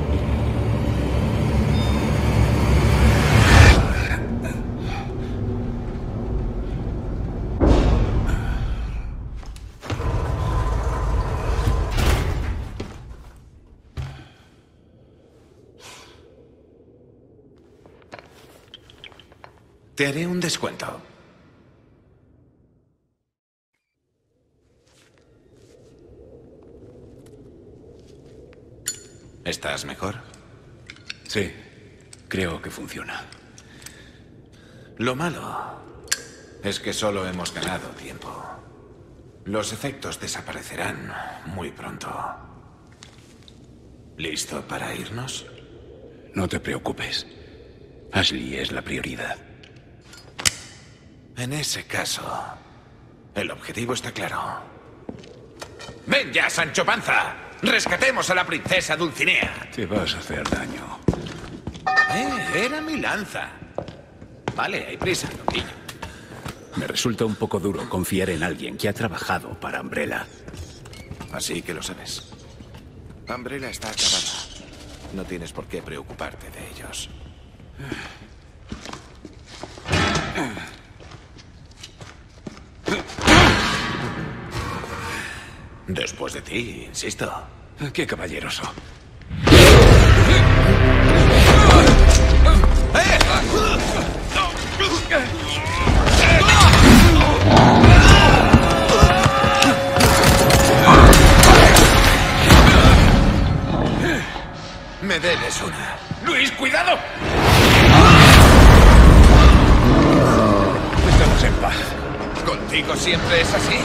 Te haré un descuento. ¿Estás mejor? Sí, creo que funciona. Lo malo es que solo hemos ganado tiempo. Los efectos desaparecerán muy pronto. ¿Listo para irnos? No te preocupes. Ashley es la prioridad. En ese caso, el objetivo está claro. ¡Ven ya, Sancho Panza! ¡Rescatemos a la princesa Dulcinea! Te vas a hacer daño. Era mi lanza. Vale, hay prisa, loquillo. Me resulta un poco duro confiar en alguien que ha trabajado para Umbrella. Así que lo sabes. Umbrella está acabada. No tienes por qué preocuparte de ellos. Después de ti, insisto. Qué caballeroso. Me debes una. ¡Luis, cuidado! Estamos en paz. ¿Contigo siempre es así?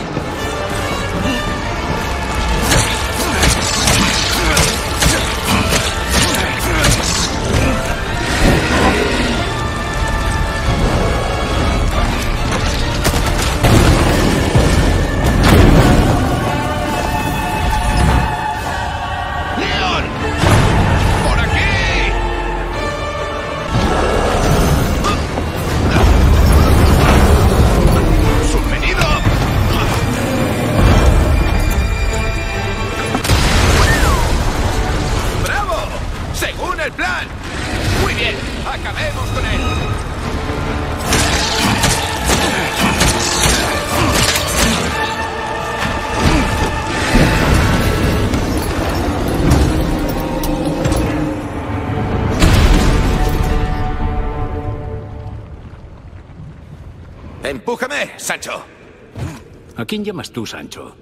¡El plan! Muy bien, acabemos con él. ¡Empújame, Sancho! ¿A quién llamas tú, Sancho?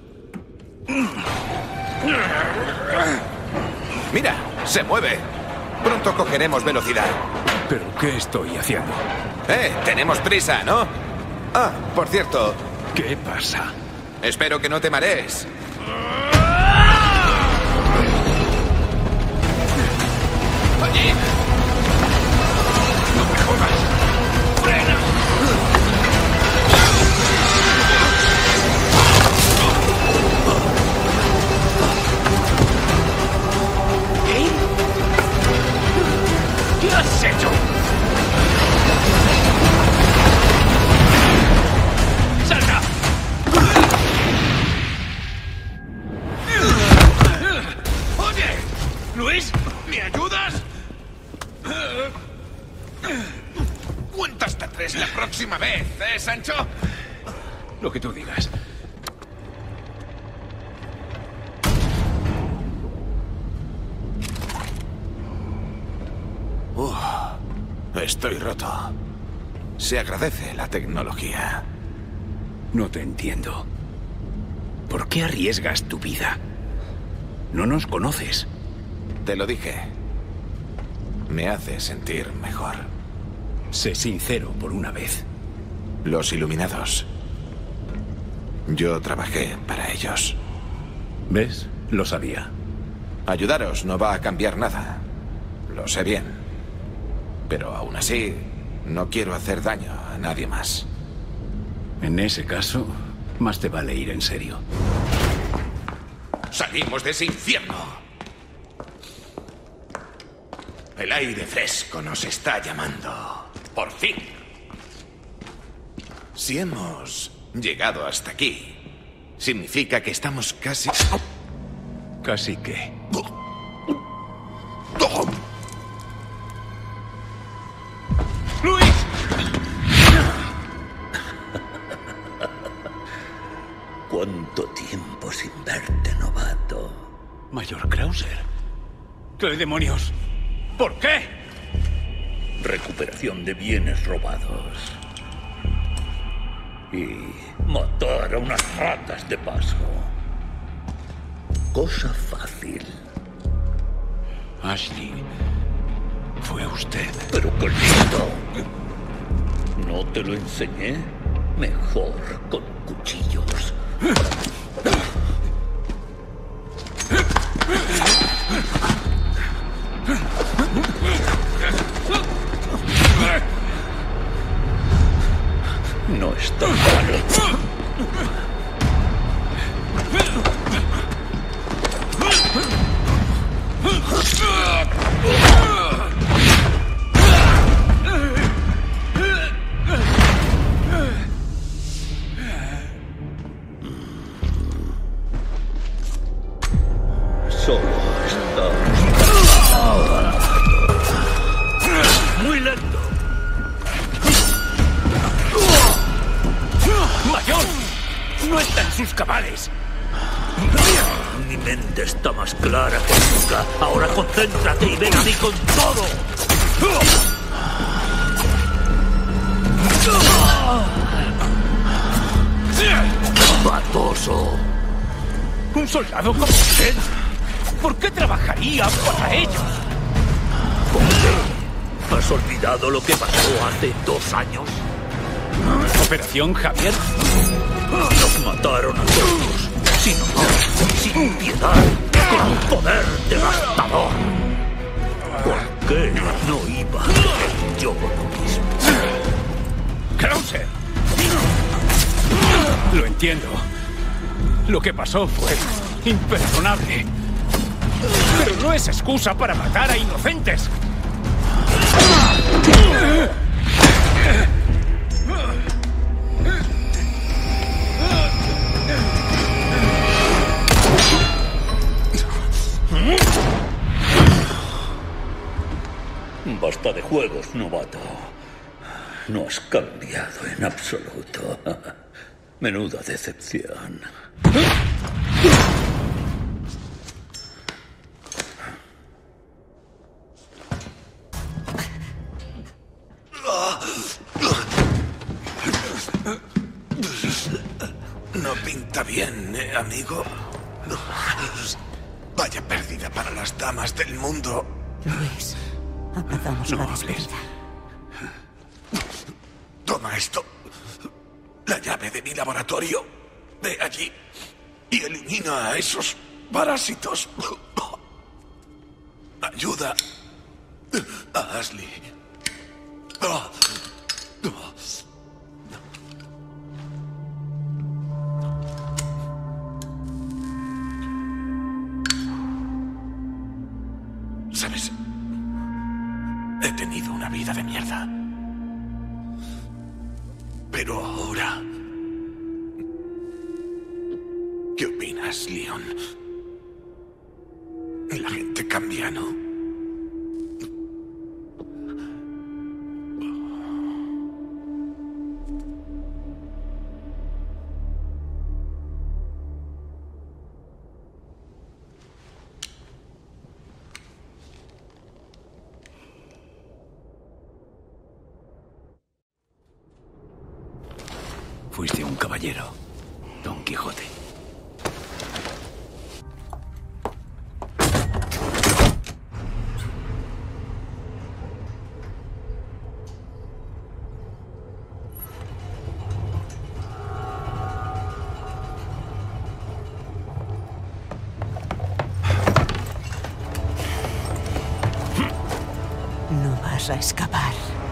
Mira, se mueve. Pronto cogeremos velocidad. ¿Pero qué estoy haciendo? Tenemos prisa, ¿no? Ah, por cierto. ¿Qué pasa? Espero que no te marees. ¡Allí! ¡No me jodas! ¡Frena! ¿Qué has hecho? ¡Salta! ¡Oye! ¿Luis? ¿Me ayudas? Cuenta hasta 3 la próxima vez, Sancho? Lo que tú digas. Estoy roto. Se agradece la tecnología. No te entiendo. ¿Por qué arriesgas tu vida? No nos conoces. Te lo dije. Me hace sentir mejor. Sé sincero por una vez. Los Iluminados. Yo trabajé para ellos. ¿Ves? Lo sabía. Ayudaros no va a cambiar nada. Lo sé bien. Pero aún así, no quiero hacer daño a nadie más. En ese caso, más te vale ir en serio. ¡Salimos de ese infierno! El aire fresco nos está llamando. ¡Por fin! Si hemos llegado hasta aquí, significa que estamos casi... ¿Casi qué? ¡Luis! ¿Cuánto tiempo sin verte, novato? Mayor Krauser. ¿Qué demonios? ¿Por qué? Recuperación de bienes robados. Y matar a unas ratas de paso. Cosa fácil. Ashley, fue usted. Pero qué listo. ¿No te lo enseñé? Mejor con cuchillos. No está mal. lento. ¡Mayor! ¡No está en sus cabales! Mi mente está más clara que nunca. Ahora concéntrate y ven a mí con todo. ¡Patoso! ¿Un soldado como usted? ¿Por qué trabajaría para ellos? ¿Por qué? ¿Has olvidado lo que pasó hace 2 años? ¿Operación Javier? Nos mataron a todos, sin honor, sin piedad, con un poder devastador. ¿Por qué no iba a hacer yo lo mismo? ¡Krauser! Lo entiendo. Lo que pasó fue imperdonable. Pero no es excusa para matar a inocentes. Basta de juegos, novato. No has cambiado en absoluto. Menuda decepción. No pinta bien, amigo. Vaya pérdida para las damas del mundo. Luis, aplazamos la despedida. Toma esto. La llave de mi laboratorio. Ve allí y elimina a esos parásitos. Ayuda a Ashley. ¿Sabes? He tenido una vida de mierda. Pero ahora... ¿Qué opinas, Leon? La gente cambia, ¿no? Fuiste un caballero, Don Quijote. No vas a escapar.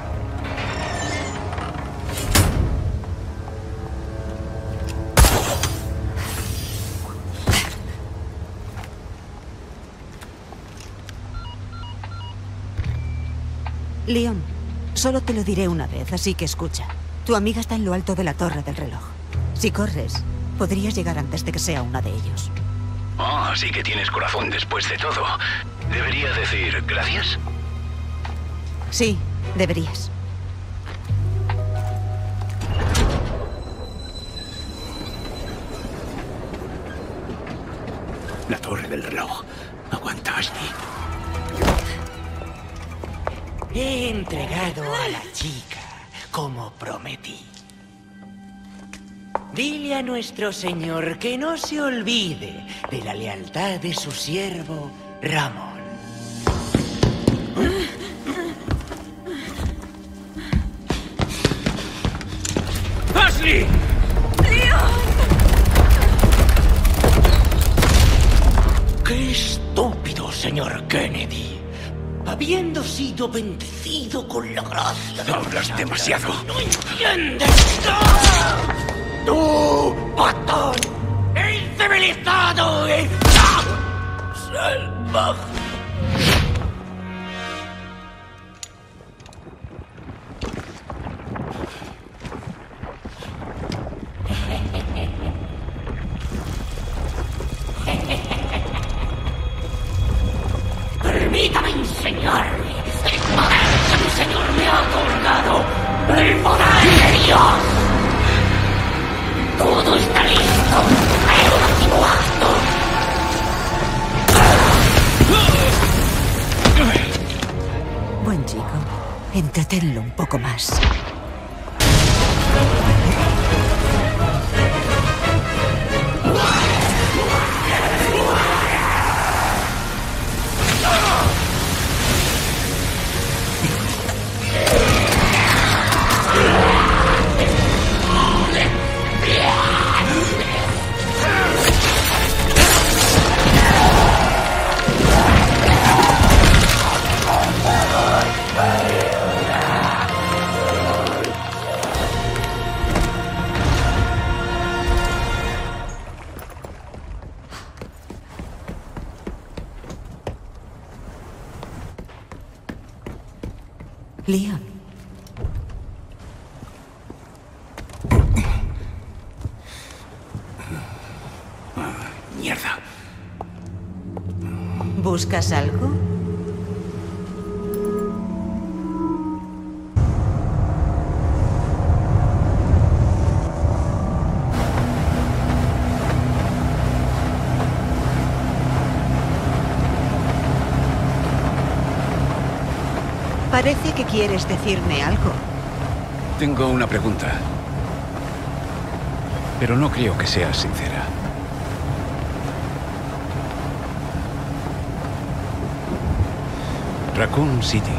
Leon, solo te lo diré una vez, así que escucha. Tu amiga está en lo alto de la torre del reloj. Si corres, podrías llegar antes de que sea una de ellos. Oh, sí que tienes corazón después de todo. ¿Debería decir gracias? Sí, deberías. La torre del reloj. Aguanta, Ashley. He entregado a la chica, como prometí. Dile a nuestro señor que no se olvide de la lealtad de su siervo, Ramón. ¡Ashley! ¡Qué estúpido, señor Kennedy! Habiendo sido bendecido con la gracia de... Hablas demasiado. ¡No entiendes! ¡Tú, patón! ¡Incivilizado! ¡Salvaje! Permítame enseñarle el poder que mi señor me ha Entretenlo un poco más. Leon. Mierda. ¿Buscas algo? Parece que quieres decirme algo. Tengo una pregunta. Pero no creo que seas sincera. Raccoon City.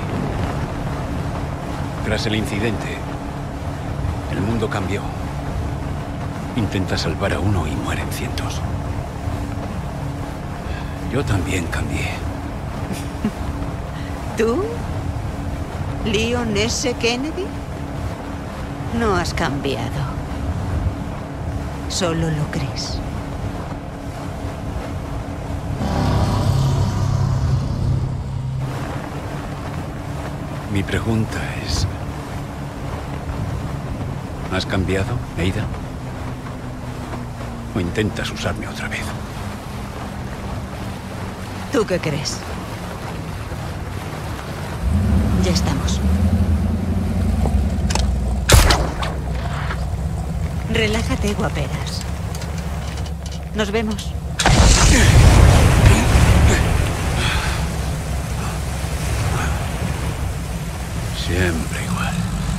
Tras el incidente, el mundo cambió. Intenta salvar a uno y mueren cientos. Yo también cambié. ¿Tú? ¿Leon S. Kennedy? No has cambiado. Solo lo crees. Mi pregunta es... ¿has cambiado, Ada? ¿O intentas usarme otra vez? ¿Tú qué crees? Ya estamos. Relájate, guaperas. Nos vemos. Siempre igual.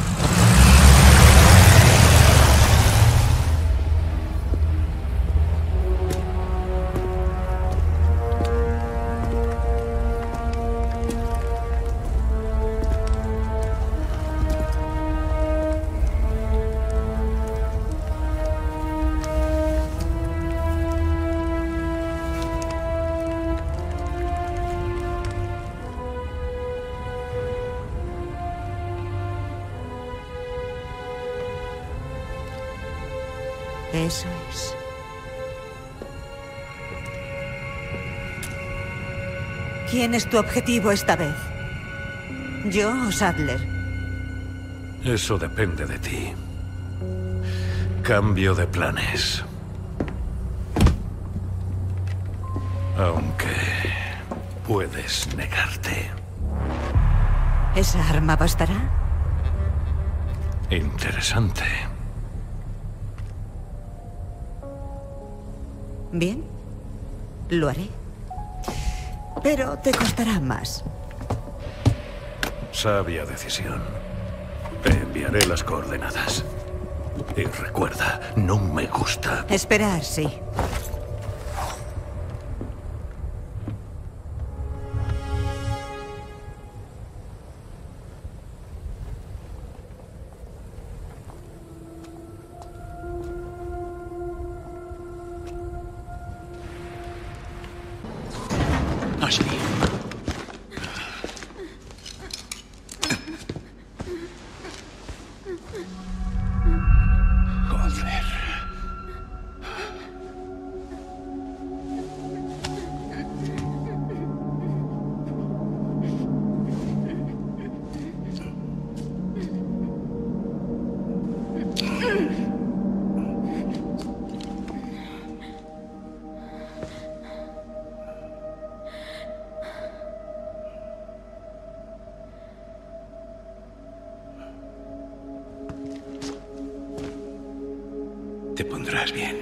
Eso es. ¿Quién es tu objetivo esta vez? ¿Yo o Sadler? Eso depende de ti. Cambio de planes. Aunque puedes negarte. ¿Esa arma bastará? Interesante. Bien, lo haré. Pero te costará más. Sabia decisión. Te enviaré las coordenadas. Y recuerda, no me gusta. Esperar, sí. Ashley. Joder. Te pondrás bien.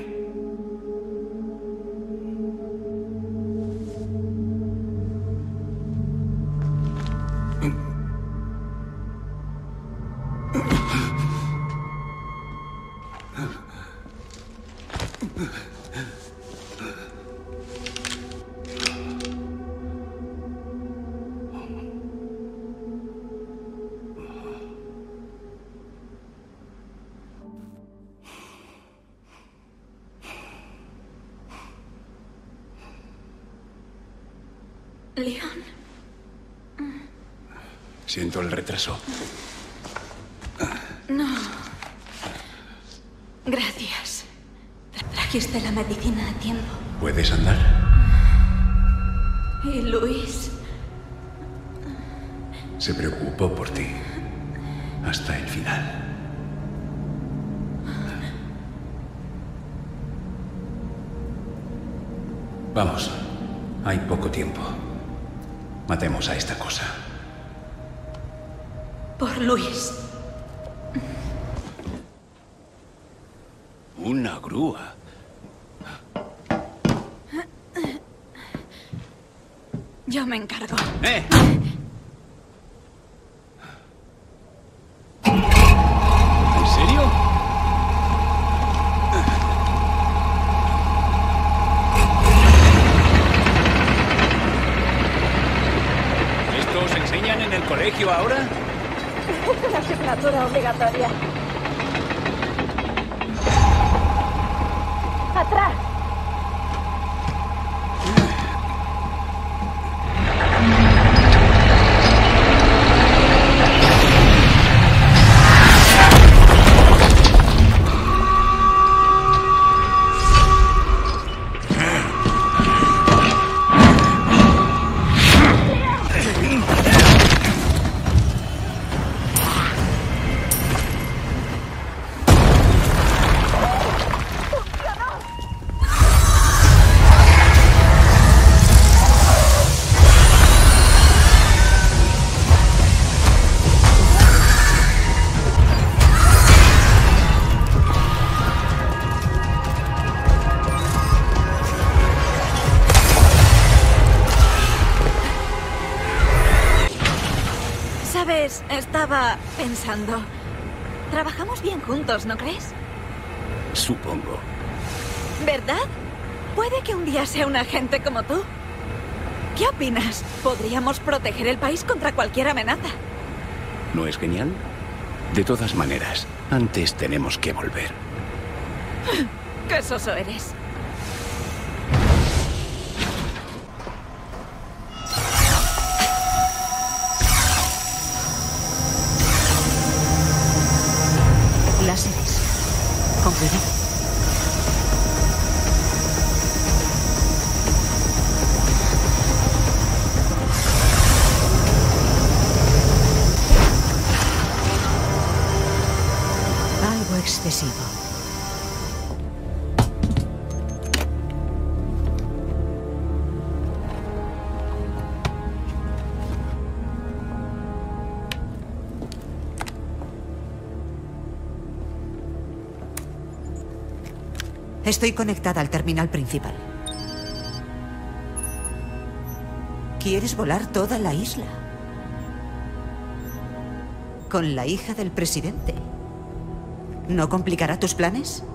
Leon. Siento el retraso. No. Gracias. Trajiste la medicina a tiempo. ¿Puedes andar? ¿Y Luis? Se preocupó por ti. Hasta el final. Vamos. Hay poco tiempo. Matemos a esta cosa. Por Luis. Una grúa. Yo me encargo. ¡Eh! ¿En serio? ¿Esto os enseñan en el colegio ahora? Es una asignatura obligatoria. ¡Atrás! ¿Sabes? Estaba pensando. Trabajamos bien juntos, ¿no crees? Supongo. ¿Verdad? Puede que un día sea un agente como tú. ¿Qué opinas? Podríamos proteger el país contra cualquier amenaza. ¿No es genial? De todas maneras, antes tenemos que volver. ¡Qué soso eres! Láseres. Con cuidado. Algo excesivo. Estoy conectada al terminal principal. ¿Quieres volar toda la isla? Con la hija del presidente. ¿No complicará tus planes?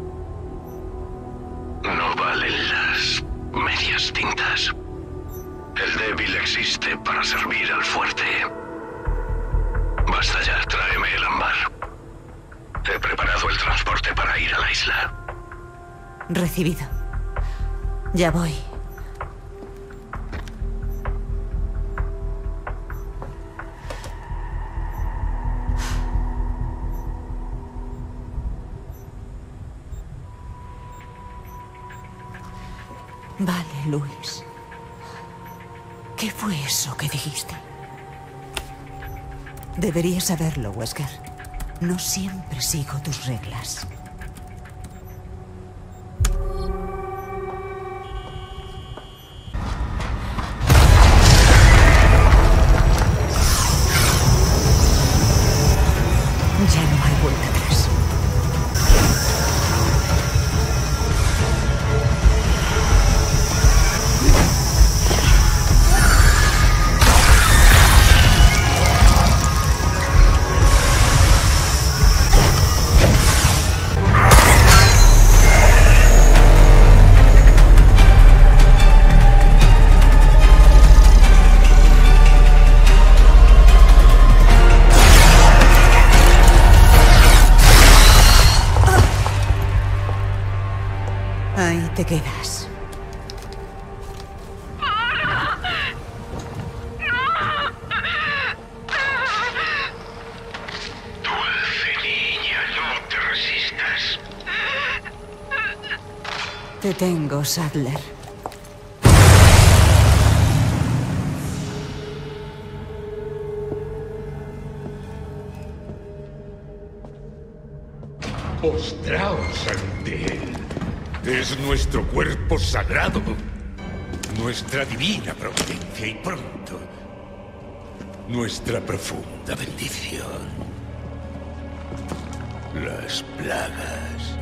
No valen las medias tintas. El débil existe para servir al fuerte. Basta ya, tráeme el ámbar. He preparado el transporte para ir a la isla. Recibido. Ya voy. Vale, Luis. ¿Qué fue eso que dijiste? Deberías saberlo, Wesker. No siempre sigo tus reglas. Ya no hay vuelta atrás. te quedas? Dulce niña, no te resistas. Te tengo, Sadler. Postraos ante él. Es nuestro cuerpo sagrado, nuestra divina providencia y pronto nuestra profunda bendición. Las plagas.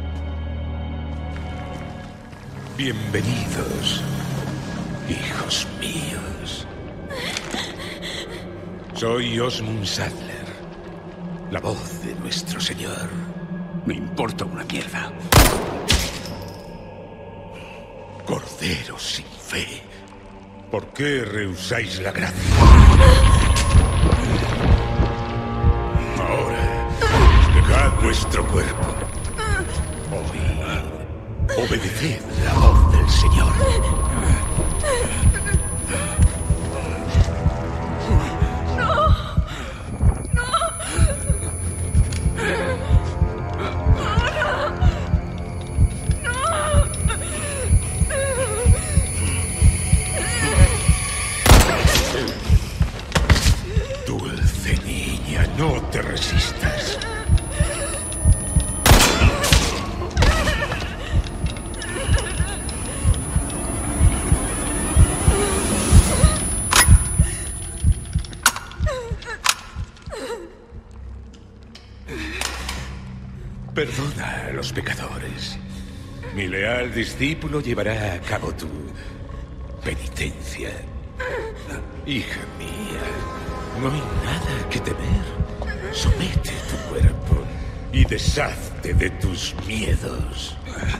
Bienvenidos, hijos míos. Soy Osmund Sadler, la voz de nuestro Señor. Me importa una mierda. Corderos sin fe, ¿por qué rehusáis la gracia? Ahora, dejad vuestro cuerpo. Oíd, obedeced la voz del Señor. No te resistas. Perdona a los pecadores. Mi leal discípulo llevará a cabo tu penitencia. Hija mía, no hay nada que temer. Somete tu cuerpo y deshazte de tus miedos.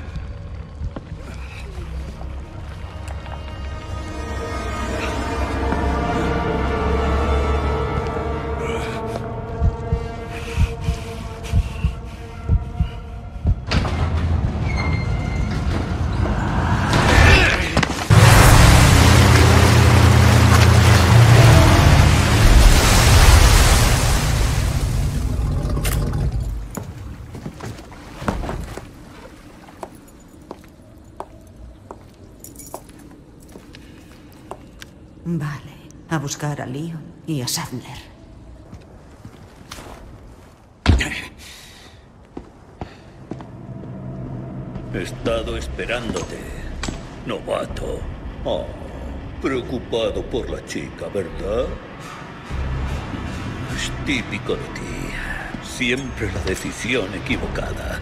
Vale, a buscar a Leon y a Sadler. He estado esperándote, novato. Oh, preocupado por la chica, ¿verdad? Es típico de ti. Siempre la decisión equivocada.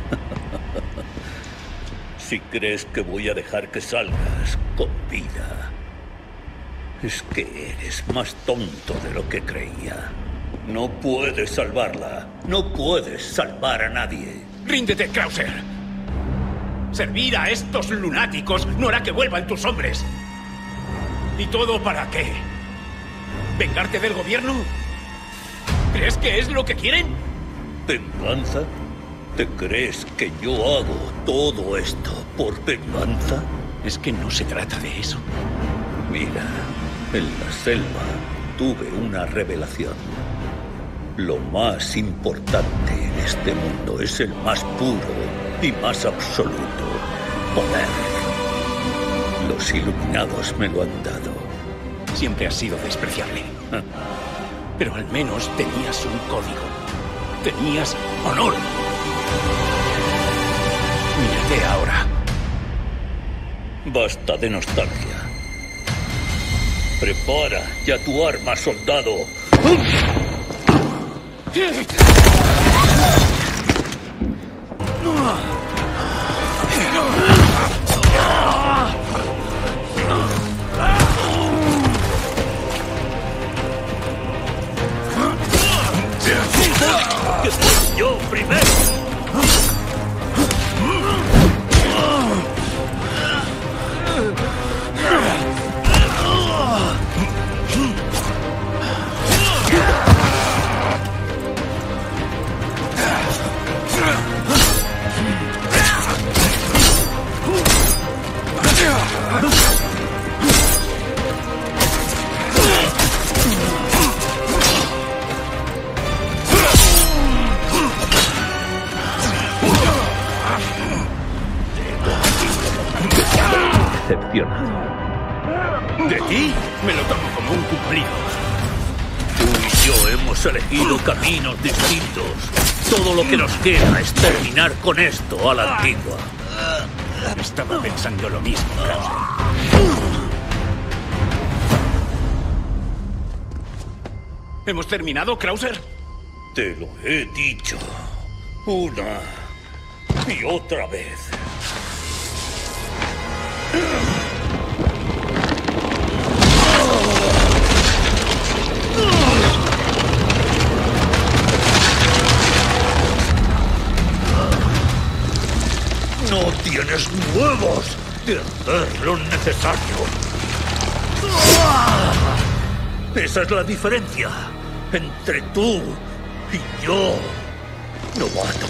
Si crees que voy a dejar que salgas con vida, es que eres más tonto de lo que creía. No puedes salvarla. No puedes salvar a nadie. ¡Ríndete, Krauser! Servir a estos lunáticos no hará que vuelvan tus hombres. ¿Y todo para qué? ¿Vengarte del gobierno? ¿Crees que es lo que quieren? ¿Venganza? ¿Te crees que yo hago todo esto por venganza? Es que no se trata de eso. Mira, en la selva tuve una revelación. Lo más importante en este mundo es el más puro y más absoluto poder. Los iluminados me lo han dado. Siempre has sido despreciable. Pero al menos tenías un código. Tenías honor. Mírate ahora. Basta de nostalgia. Prepara ya tu arma, soldado. ¡Que soy yo primero! decepcionado. ¿De ti? Me lo tomo como un cumplido. Tú y yo hemos elegido caminos distintos. Todo lo que nos queda es terminar con esto a la antigua. Estaba pensando lo mismo, Krauser. ¿Hemos terminado, Krauser? Te lo he dicho una y otra vez. No tienes huevos de hacer lo necesario. Esa es la diferencia entre tú y yo, novato.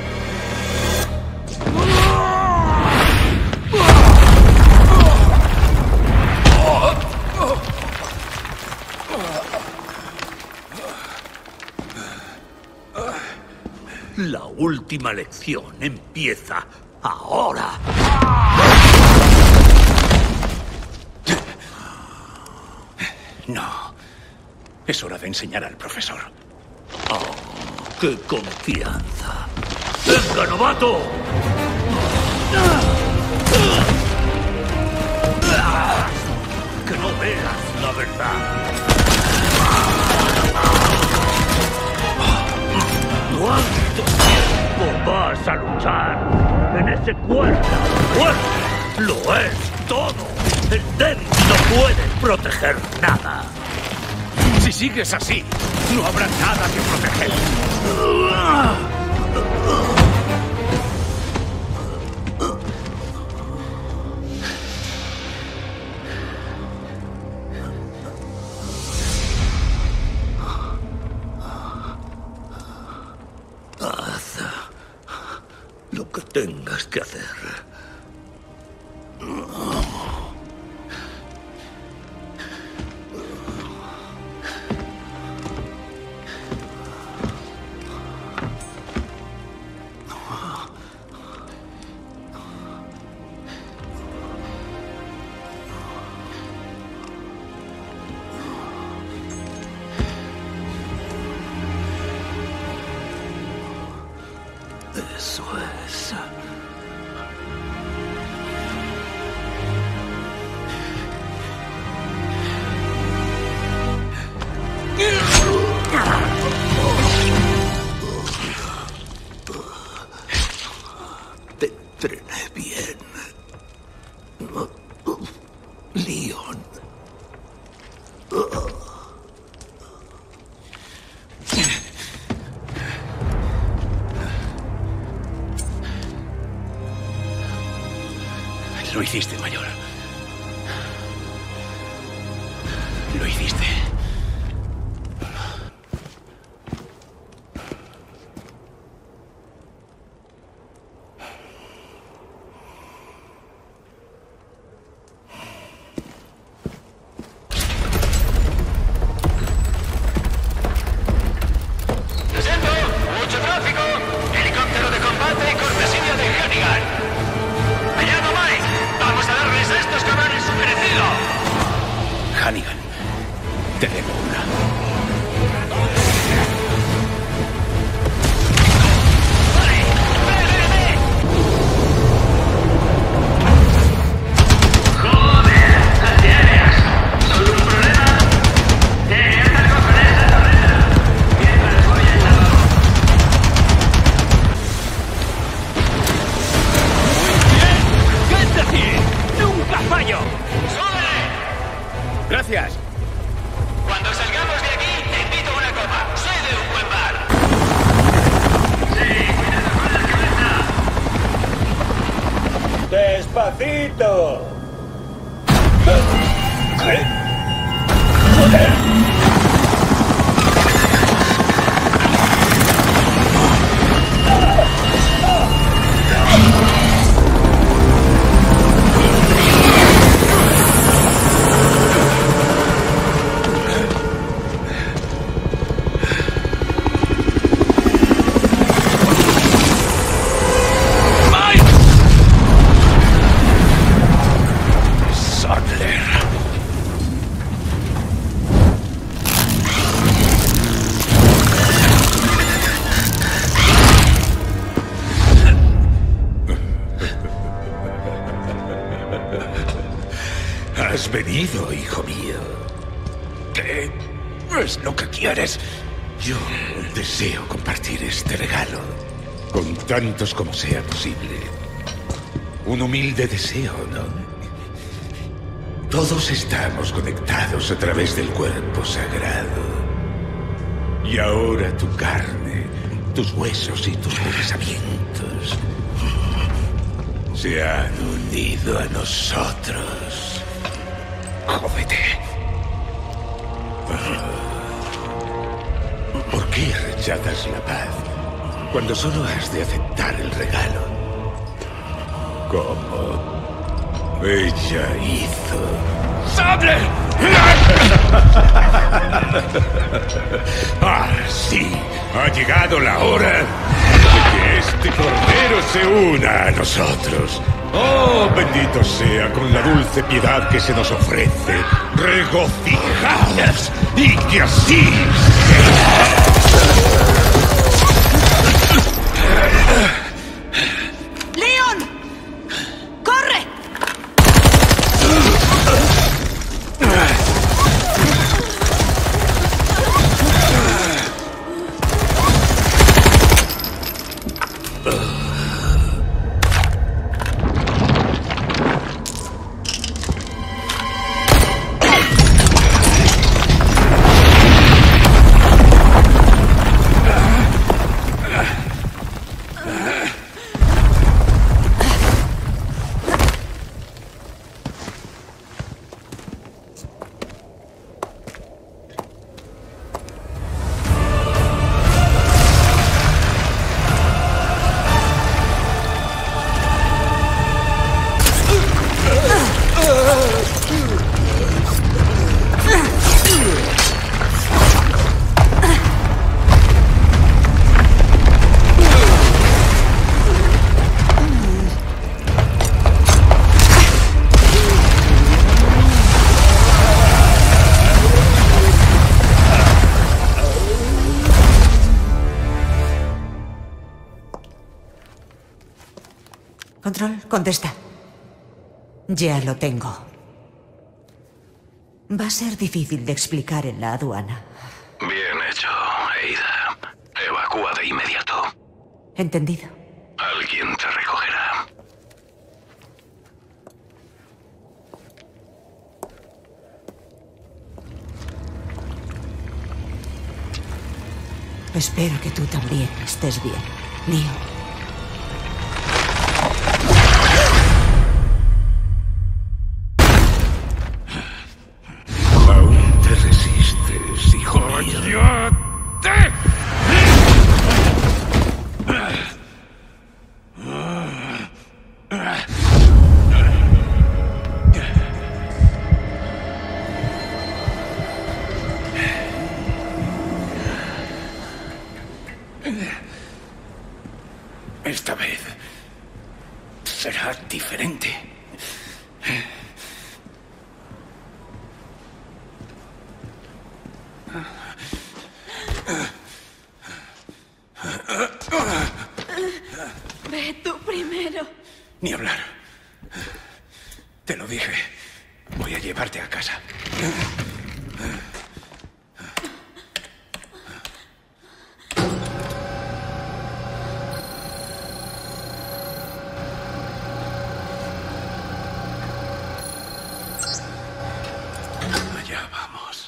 La última lección empieza ahora. No. Es hora de enseñar al profesor. Oh, ¡qué confianza! ¡Venga, novato! Que no veas la verdad. ¿Cuánto tiempo vas a luchar en ese cuerpo? ¡Fuerte! ¡Lo es todo! El débil no puede proteger nada. Si sigues así, no habrá nada que proteger. Haz lo que tengas que hacer. Eso es. Te entrené bien, Leon. Lo hiciste, mayor. Lo hiciste. ¡Presento! ¡Mucho tráfico! ¡Helicóptero de combate y cortesía de Hannigan! ¡Me llamo Mike! ¡Vamos a darles a estos cabrones su merecido! Hannigan, te debo una. Gracias. Cuando salgamos de aquí, te invito a una copa. Soy de un buen bar. Sí, cuidado con la cabeza. ¡Despacito! ¿Qué? has venido, hijo mío? ¿Qué es lo que quieres? Yo deseo compartir este regalo con tantos como sea posible. Un humilde deseo, ¿no? Todos estamos conectados a través del cuerpo sagrado. Y ahora tu carne, tus huesos y tus pensamientos se han unido a nosotros. Jódete. ¿Por qué rechazas la paz cuando solo has de aceptar el regalo? Como ella hizo. ¡Sable! ¡Ah, sí! Ha llegado la hora de que este cordero se una a nosotros. ¡Oh, bendito sea con la dulce piedad que se nos ofrece! ¡Regocijaos! ¡Y que así sea! ¡Leon! ¡Corre! Control, contesta. Ya lo tengo. Va a ser difícil de explicar en la aduana. Bien hecho, Ada. Evacúa de inmediato. Entendido. Alguien te recogerá. Espero que tú también estés bien, Leo. Esta vez será diferente. Ve tú primero. Ni hablar. Te lo dije. Voy a llevarte a casa. Allá vamos.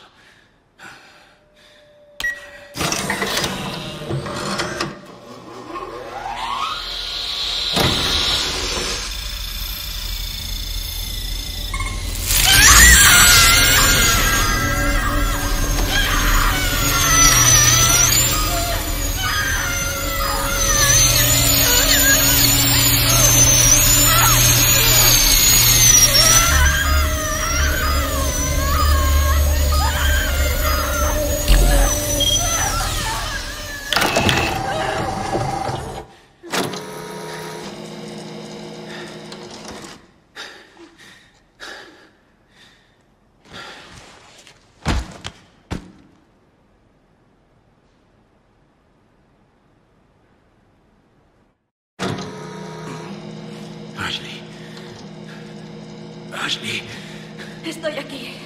Ashley. Ashley. Estoy aquí.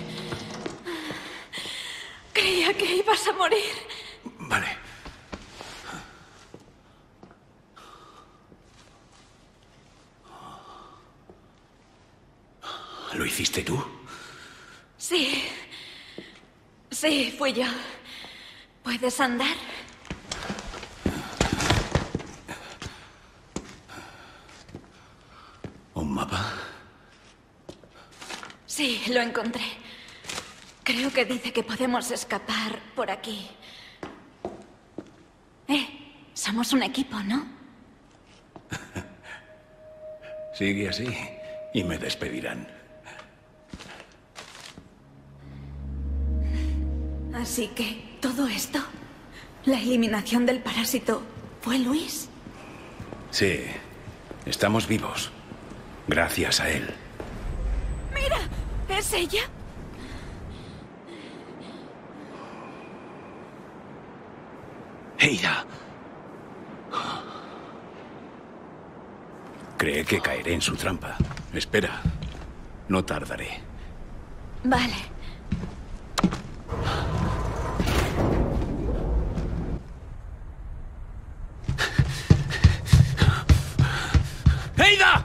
Creía que ibas a morir. Vale. ¿Lo hiciste tú? Sí. Sí, fui yo. ¿Puedes andar? ¿Un mapa? Sí, lo encontré. Creo que dice que podemos escapar por aquí. Somos un equipo, ¿no? Sigue así y me despedirán. Así que, ¿todo esto? ¿La eliminación del parásito fue Luis? Sí, estamos vivos. Gracias a él. ¡Mira! ¿Es ella? ¡Eira! Cree que caeré en su trampa. Espera. No tardaré. Vale. ¡Eida!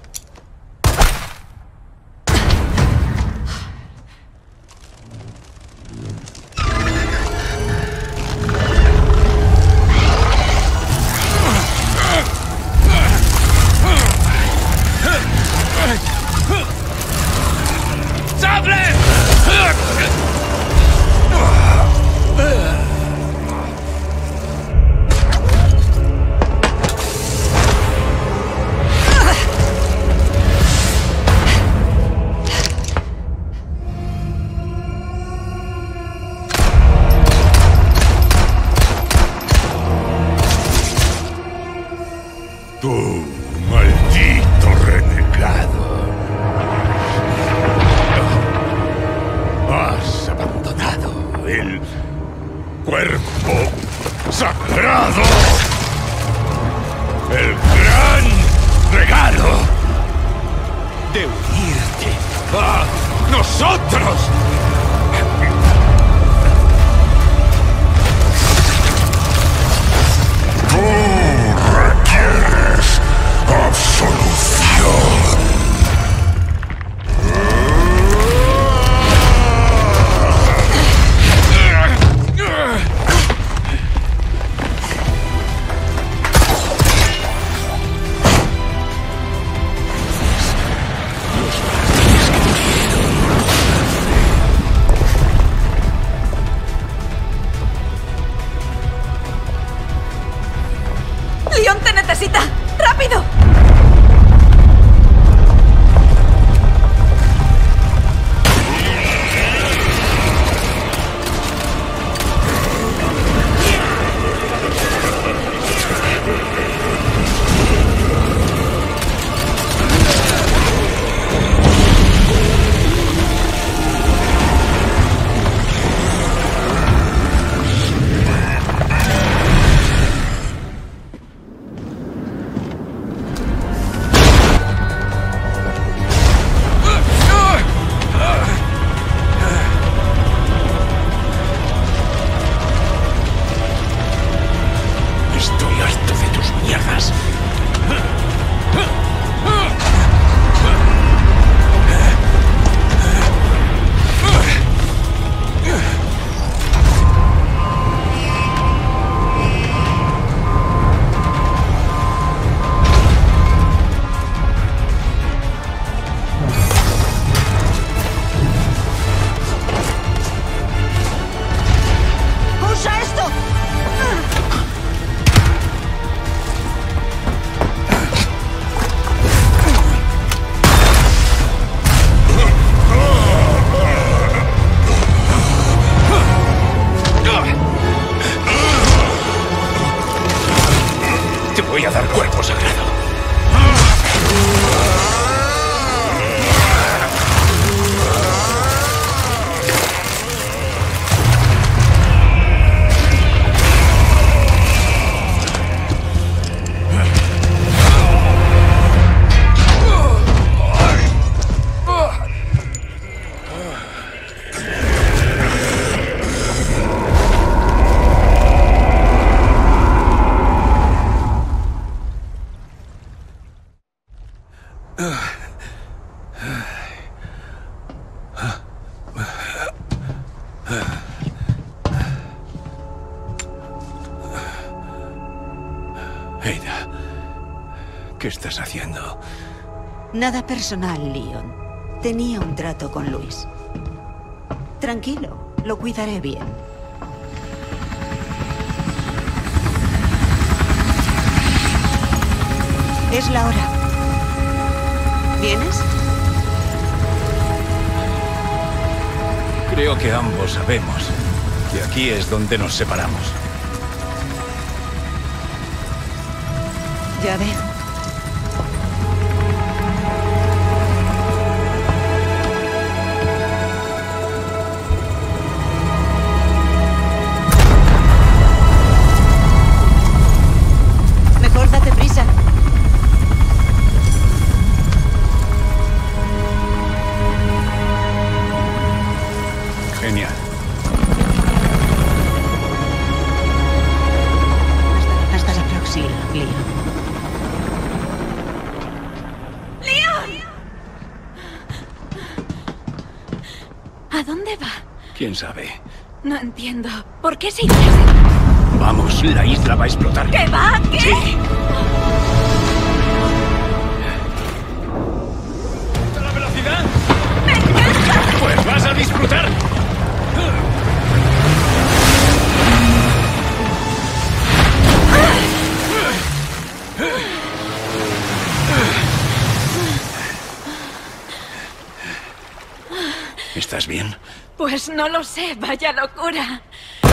Tú, maldito renegado. Has abandonado el cuerpo sagrado. El gran regalo de unirte a nosotros. Absolución. ¡Leon te necesita! ¡Rápido! Estoy harto de tus mierdas. ¡Usa esto! Te voy a dar cuerpo sagrado. Ada, ¿qué estás haciendo? Nada personal, Leon. Tenía un trato con Luis. Tranquilo, lo cuidaré bien. Es la hora. ¿Vienes? Creo que ambos sabemos que aquí es donde nos separamos. Ya veo. Mejor date prisa. Genial. Hasta la próxima, Leon. ¡Leon! ¿A dónde va? ¿Quién sabe? No entiendo. ¿Por qué se irá? Vamos, la isla va a explotar. ¿Qué va? ¿Qué? Sí. ¿A la velocidad? ¡Me encanta! Pues vas a disfrutar. ¿Estás bien? Pues no lo sé, vaya locura.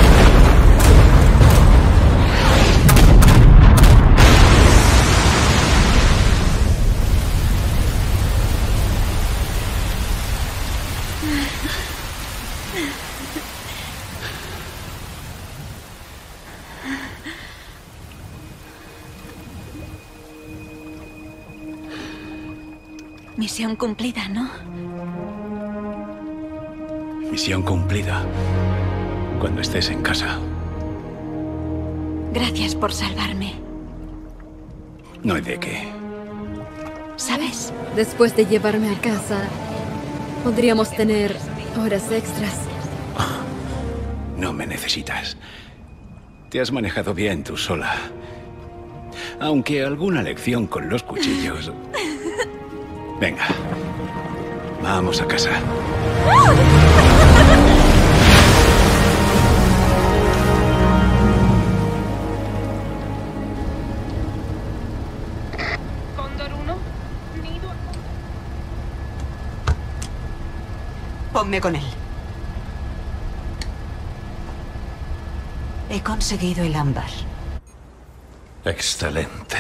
Misión cumplida, ¿no? Misión cumplida. Cuando estés en casa. Gracias por salvarme. No hay de qué. ¿Sabes? Después de llevarme a casa, podríamos tener horas extras. No me necesitas. Te has manejado bien tú sola. Aunque alguna lección con los cuchillos. Venga. Vamos a casa. Cóndor 1, nido. Ponme con él. He conseguido el ámbar. Excelente.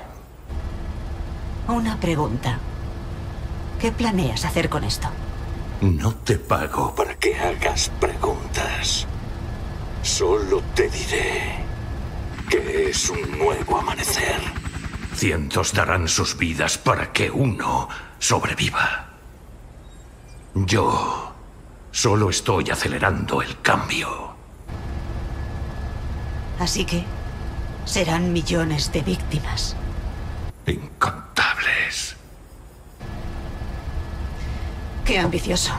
Una pregunta. ¿Qué planeas hacer con esto? No te pago para que hagas preguntas. Solo te diré que es un nuevo amanecer. Cientos darán sus vidas para que uno sobreviva. Yo solo estoy acelerando el cambio. Así que serán millones de víctimas. Incontables. Qué ambicioso.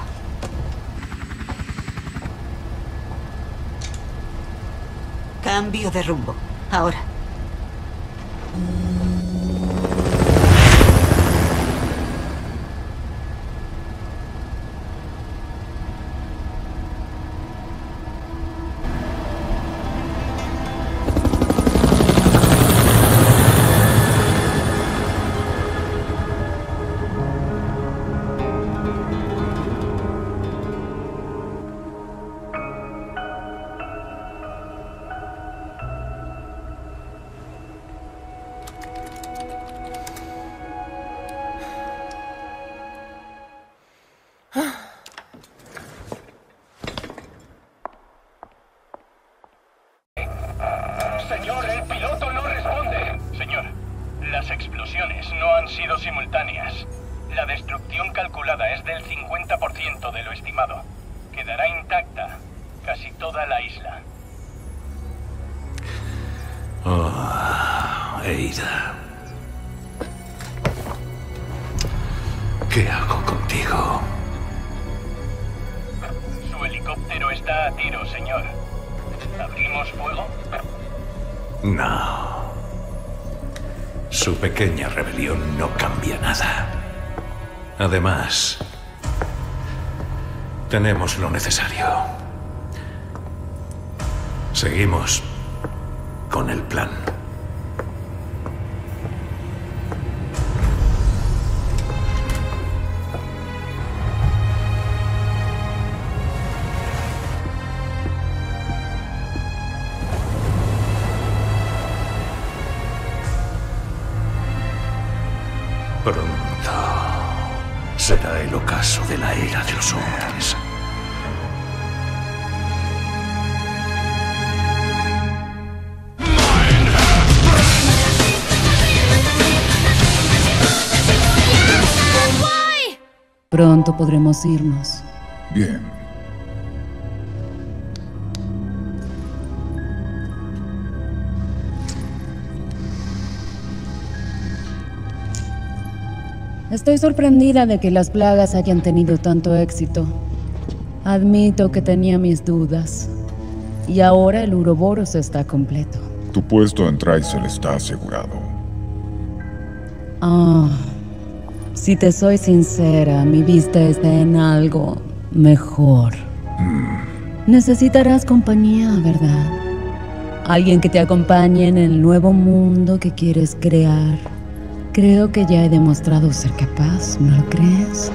Cambio de rumbo. Ahora. Señor, el piloto no responde. Señor, las explosiones no han sido simultáneas. La destrucción calculada es del 50% de lo estimado. Quedará intacta casi toda la isla. Oh, Ada. ¿Qué hago contigo? Su helicóptero está a tiro, señor. ¿Abrimos fuego? No. su pequeña rebelión no cambia nada. Además, tenemos lo necesario. Seguimos con el plan. Pronto será el ocaso de la era de los hombres. Pronto podremos irnos. Bien. Estoy sorprendida de que las plagas hayan tenido tanto éxito. Admito que tenía mis dudas. Y ahora el Uroboros está completo. Tu puesto en Trycel está asegurado. Si te soy sincera, mi vista está en algo mejor. Necesitarás compañía, ¿verdad? Alguien que te acompañe en el nuevo mundo que quieres crear. Creo que ya he demostrado ser capaz, ¿no lo crees?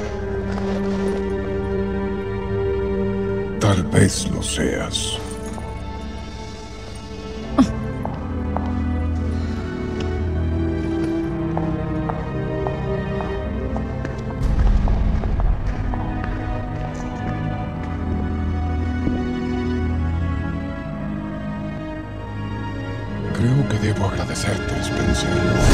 Tal vez lo seas. Creo que debo agradecerte, Spencer.